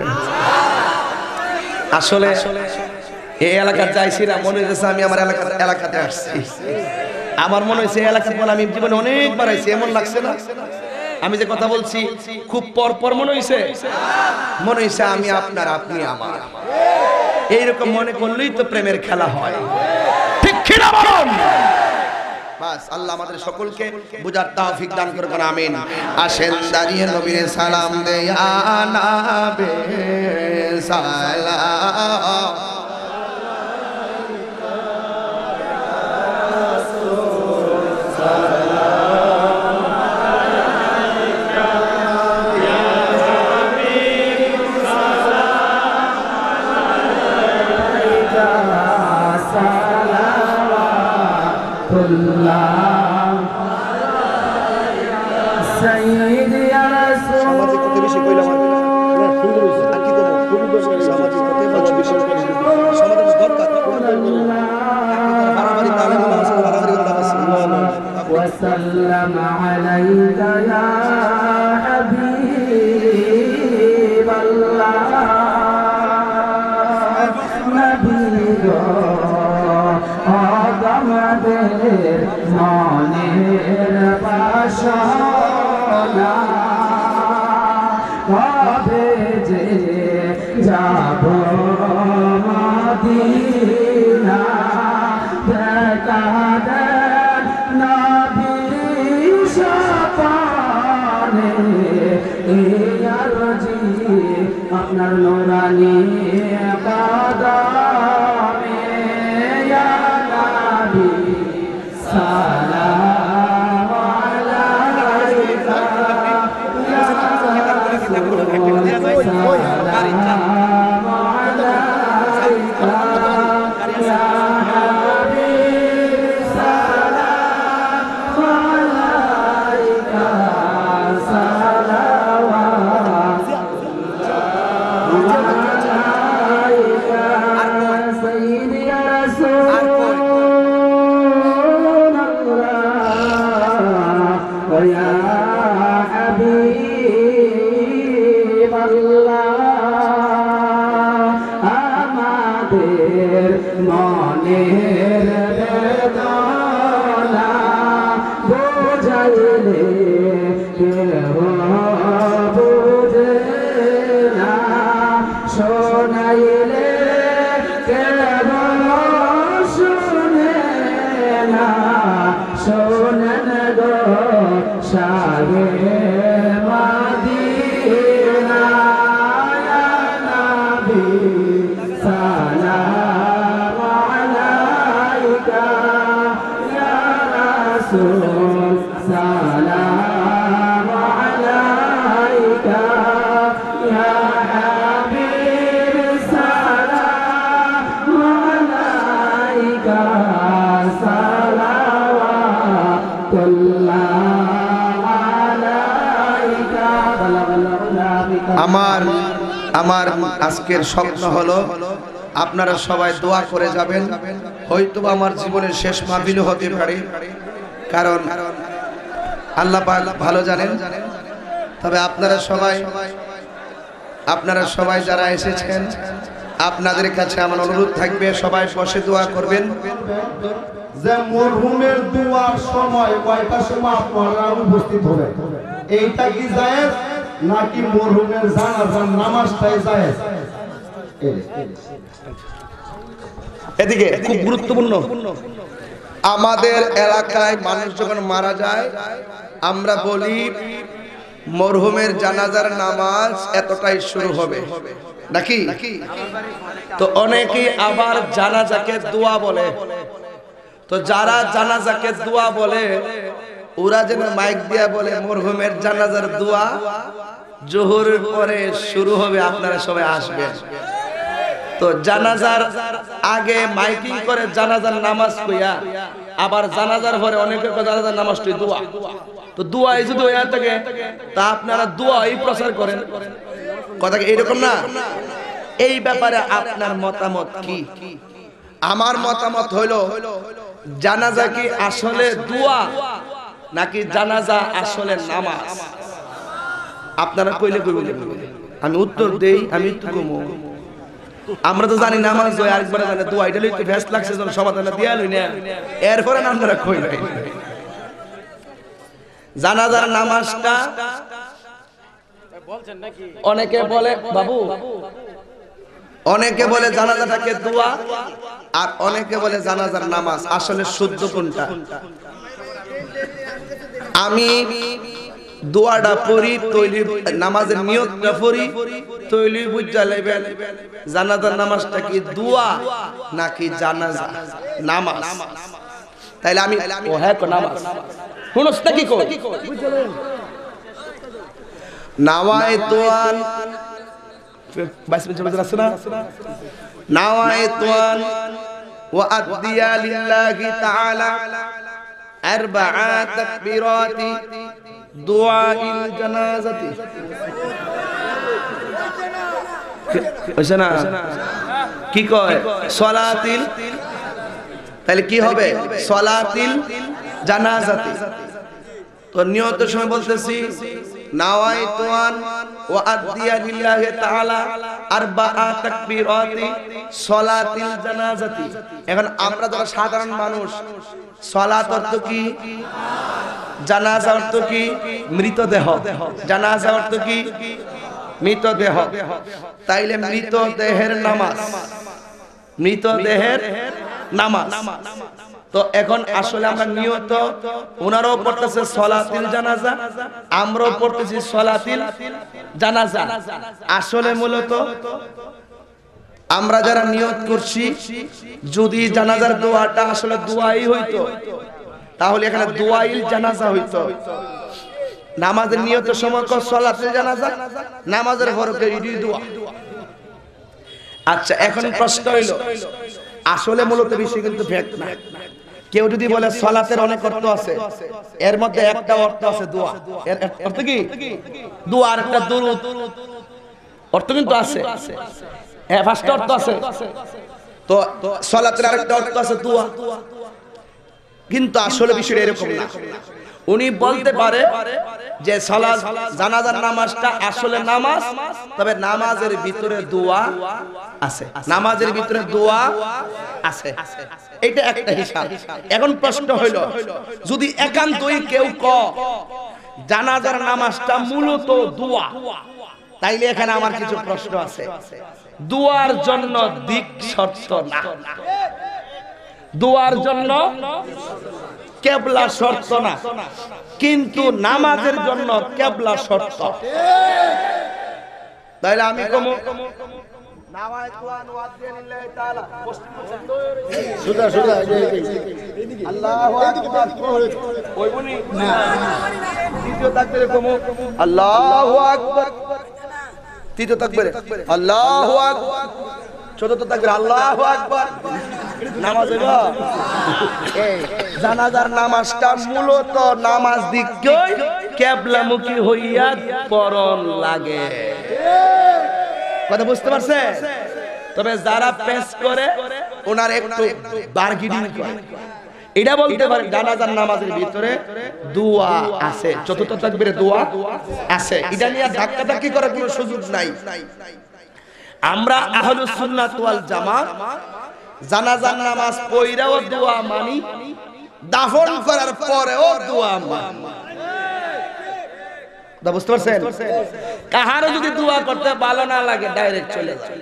আসলে এই এলাকার যাইছি না, মনে হয়েছে আমি আমার এলাকাতে আসছি। আমার মনে হয়েছে এলাকাতে বলে আমি জীবনে অনেকবার আইছি, এমন লাগছে না? আমি যে কথা বলছি খুব পর মনে হয়েছে, মনে হয়েছে আমি আপনার, আপনি আমার। এইরকম মনে করলেই তো প্রেমের খেলা হয়, ঠিক কিনা বলুন? বাস আল্লাহ আমাদের সকলকে বুঝার তৌফিক দান করুন, আমিন। আসেন দাঁড়িয়ে নবীর সালাম দেয়া নাবে সালাম, وسلم عليك يا حبيب الله نبي আমাদের মনের বাসনা কবে যে যাব মদিনা দেখা দেন নবী সপনে এই আরজি আপনার নূরানি কদমে ইয়া নবী সালাম আলাইকা ইয়া রাসূল সালাম আলাইকা ইয়া হাবিব সালাম আলাইকা সালাওয়াত আলাইকা সাইয়্যিদি ইয়া রাসূলুল্লাহ ওয়া ইয়া হাবিব আল্লাহ আমাদের মনের বেদনা বোঝাইলে কেহ বুঝে না, শোনাইলে কেহ শুনে না, শোনেন গো শাহে মদিনা ইয়া নবী সালাম আলাইকা ইয়া রাসূল সালাম আলাইকা ইয়া হাবিব সালাম আলাইকা সালাওয়াতুল্লাহ আলাইকা আমার আজকের স্বপ্ন হলো আপনারা সবাই দোয়া করে যাবেন। হয়তো আমার জীবনের শেষ মাহফিল হতে পারে, কারণ আল্লাহ পাক ভালো জানেন। তবে আপনারা সবাই যারা এসেছেন, আপনাদের কাছে আমার অনুরোধ থাকবে, সবাই বসে দোয়া করবেন। যে মরহুমের দুয়ার সময় কয়টার সময় আপনারা উপস্থিত হবেন, এইটা কি জায়েজ নাকি মরহুমের জানাজার নামাজটাই জায়েজ? এদিকে খুব গুরুত্বপূর্ণ, আমাদের এলাকায় মানুষ যখন মারা যায় আমরা বলি মরহুমের জানাজার নামাজ এতটাই শুরু হবে নাকি? তো অনেকেই আবার জানাজাকে দোয়া বলে। তো যারা জানাজাকে দোয়া বলে ওরা যেন মাইক দিয়া বলে মরহুমের জানাজার দোয়া জোহরের পরে শুরু হবে, আপনারা সবাই আসবেন। তো জানাজার আগে মাইকিং করে জানাজার নামাজ কইয়া, আবার জানাজার পরে অনেকে জানাজার নামাজটি দোয়া। তো দোয়াই যদি হইয়া থাকে তা আপনারা দোয়াই প্রচার করেন, কথা কি এরকম না? এই ব্যাপারে আপনার মতামত কি? আমার মতামত হলো জানাজা কি আসলে দোয়া নাকি জানাজা আসলে নামাজ? আপনারা কইলে কইবেন, আমি উত্তর দেই, আমি তো কমো। আমরা তো জানি নামাজ হয়, আরেকবার জানি দোয়া। এটা লইতে ফেস লাগছে যখন সমাধান দিয়া লই না, এরপরে আপনারা কই নাই। জানাজার নামাজটা অনেকে বলে বাবু, অনেকে বলে জানাজাটাকে দোয়া, আর অনেকে বলে জানাজার নামাজ। আসলে শুদ্ধ কোনটা? আমি দোয়াটা পড়ি, তৈলি নামাজের নিয়তটা পড়ি, তৈলি বুঝা লইবেন জানাজার নামাজটা কি দোয়া নাকি জানাজা নামাজ। তাইলে আমি ও হ্যাঁ নামাজ শুনছটা কি কই নাওয়াইতুন 22 মিনিট চলে যাচ্ছে না। নাওয়াইতুন ওয়া আদিয়া লিল্লাহি তাআলা আরবাআ তাকবীরাতি দুআইল জানাজাতি। বুঝছ না কি কয়? সলাতিল, তাহলে কি হবে? সলাতিল জানাজাতি। তো নিয়তের সময় বলতেছি নাওয়াইতুন ওয়া আদিয়া লিল্লাহি তাআলা আরবাআ তাকবীরাতি সলাতিল জানাজাতি। এখন আমরা যারা সাধারণ মানুষ, সালাত অর্থ কি? জানাজা অর্থ কি? মৃতদেহ। জানাজা অর্থ কি? মৃতদেহ। তাইলে মৃতদেহের নামাজ, মৃতদেহের নামাজ। তো এখন আসলে আমরা নিয়ত, ওনারাও পড়তেছে সলাতিল জানাজা, আমরাও পড়তেছি সলাতিল জানাজা। আসলে মূলত আমরা যারা নিয়ত করছি, যদি জানাজার দোয়াটা আসলে দোয়াই হইতো তাহলে এখানে দোয়াইল জানাজা হইতো। নামাজের নিয়তের সময় সলাতিল জানাজা, নামাজের ফরকে ইডি দোয়া। আচ্ছা, এখন প্রশ্ন হইল আসলে মূলত বিষয় কিন্তু ফেক না। কেউ যদি বলে সালাতের অনেক অর্থ আছে, এর মধ্যে একটা অর্থ আছে দোয়া। এর অর্থ কি? দোয়া। আর একটা দুরূদ অর্থ কিন্তু আছে, হ্যাঁ পাঁচটা অর্থ আছে। তো সালাতের আরেকটা অর্থ আছে দোয়া, কিন্তু আসলে বিষয়টা এরকম না। উনি বলতে পারে যে সালাত জানাজার নামাজটা আসলে নামাজ, তবে নামাজের ভিতরে দোয়া আছে, নামাজের ভিতরে দোয়া আছে। এটা একটা হিসাব। এখন প্রশ্ন হইল, যদি একান্তই কেউ জানাজার নামাজটা মূলত দোয়া, তাইলে এখানে আমার কিছু প্রশ্ন আছে। দোয়ার জন্য দিক শর্ত না, দোয়ার জন্য কেবলা শর্ত না, কিন্তু নামাজের জন্য কেবলা শর্ত। তাইলে আমি কমু নাওয়াইতুন ওয়া আদিয়া লিল্লাহি তাআলা সুদা সুদা আল্লাহু আকবার ওই বলি না। তৃতীয় তাকবীরে কমু আল্লাহু আকবার, তৃতীয় তাকবীরে আল্লাহু আকবার, চতুর্থ তাকবীরে আল্লাহু আকবার। নামাজ এই জানাজার নামাজটা মূলত নামাজ দিকই কিবলামুখী হইয়া পড়ন লাগে। কথা বুঝতে পারছেন? তবে যারা পেশ করে ওনার একটু বার্গেনিং করে। এটা বলতে পারে জানাজার নামাজের ভিতরে দোয়া আছে, চতুর্থ তাকবীরে দোয়া আছে, এটা নিয়ে ধাক্কাধাক্কি করার কোনো সুযোগ নাই। আমরা আহলুস সুন্নাত ওয়াল জামাত জানাজার নামাজ পড়াও দোয়া মানি, দাফন করার পরেও দোয়া মানি। বুঝতে পারছেন? কাহারও যদি দোয়া করতে ভালো না লাগে ডাইরেক্ট চলে যায়।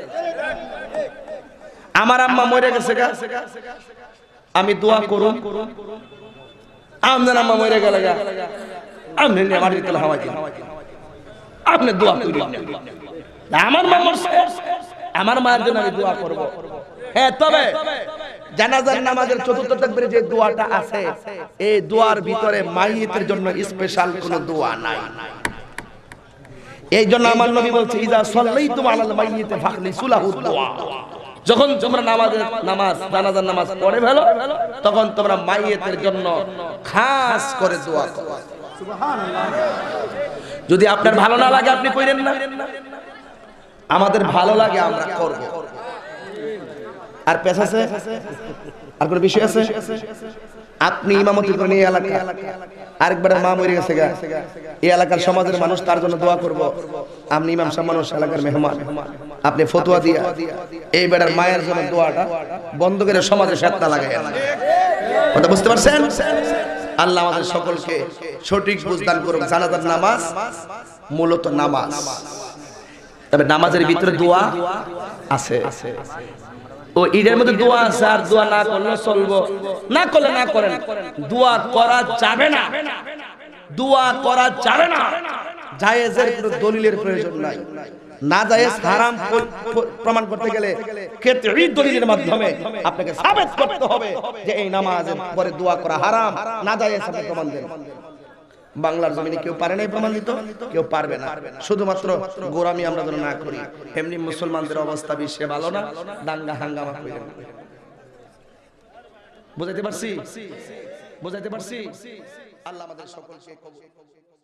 আমার আম্মা মরে গেছে গা, আমি দোয়া করুন, আপনার আম্মা মরে গেল গা, আপনি আমার দিতে হাওয়া দিন, আপনি দোয়া করুন। আমার মা মরছে, আমার মায়ের জন্য আমি দোয়া করব। হ্যাঁ, তবে জানাজার নামাজের চতুর্থ তাকবীরে যে দোয়াটা আছে, এই দোয়ার ভিতরে মাইয়িতের জন্য স্পেশাল কোনো দোয়া নাই। এই জন্য আমার নবী বলছে, ইজা সাল্লাইতুম আলাল মাইয়িতি ফাখলিসু লাহু দুআ। যখন তোমরা জানাজার নামাজ পড়ে ফেলো, তখন তোমরা মাইয়িতের জন্য খাস করে দোয়া করো। সুবহানাল্লাহ। যদি আপনার ভালো না লাগে আপনি কইরেন না, আমাদের ভালো লাগে আমরা করব। আর পেশ আছে, আর কোন বিষয় আছে? আপনি ইমামতি করেন এই এলাকা, আরেকবার মা মরে গেছে গা, এই এলাকার সমাজের মানুষ তার জন্য দোয়া করব। আপনি ইমাম সাহেব মানুষ, এলাকার মেহমান, আপনি ফতোয়া দিয়া এই বেটার মায়ের জন্য দোয়াটা বন্ধ করে সমাজে ফেতনা লাগায়। কথা বুঝতে পারছেন? আল্লাহ আমাদের সকলকে সঠিক বুঝদান করুক। জানাজার নামাজ মূলত নামাজ, তবে নামাজের ভিতরে দোয়া আছে। ও ঈদের মধ্যে দোয়া আছে, আর দোয়া না করলে চলবো, না করলে না করেন। দোয়া করা যাবে না, দোয়া করা যাবে না। জায়েজের কোনো দলিলের প্রয়োজন নাই। না জায়েজ হারাম প্রমাণ করতে গেলে ক্ষেত্রে দলিলের মাধ্যমে আপনাকে সাবিত করতে হবে যে এই নামাজের পরে দোয়া করা হারাম, না জায়েজ আপনি প্রমাণ দেন। বাংলার জমিনে কেউ পারে নাই প্রমাণ দিতে, কেউ পারবে না। শুধুমাত্র গোরামি আমরা যেন না করি। এমনি মুসলমানদের অবস্থা বিশ্বে ভালো না, দাঙ্গা হাঙ্গামা করেন। বুঝাইতে পারছি? আল্লাহ আমাদের সকলকে কবুল করুন।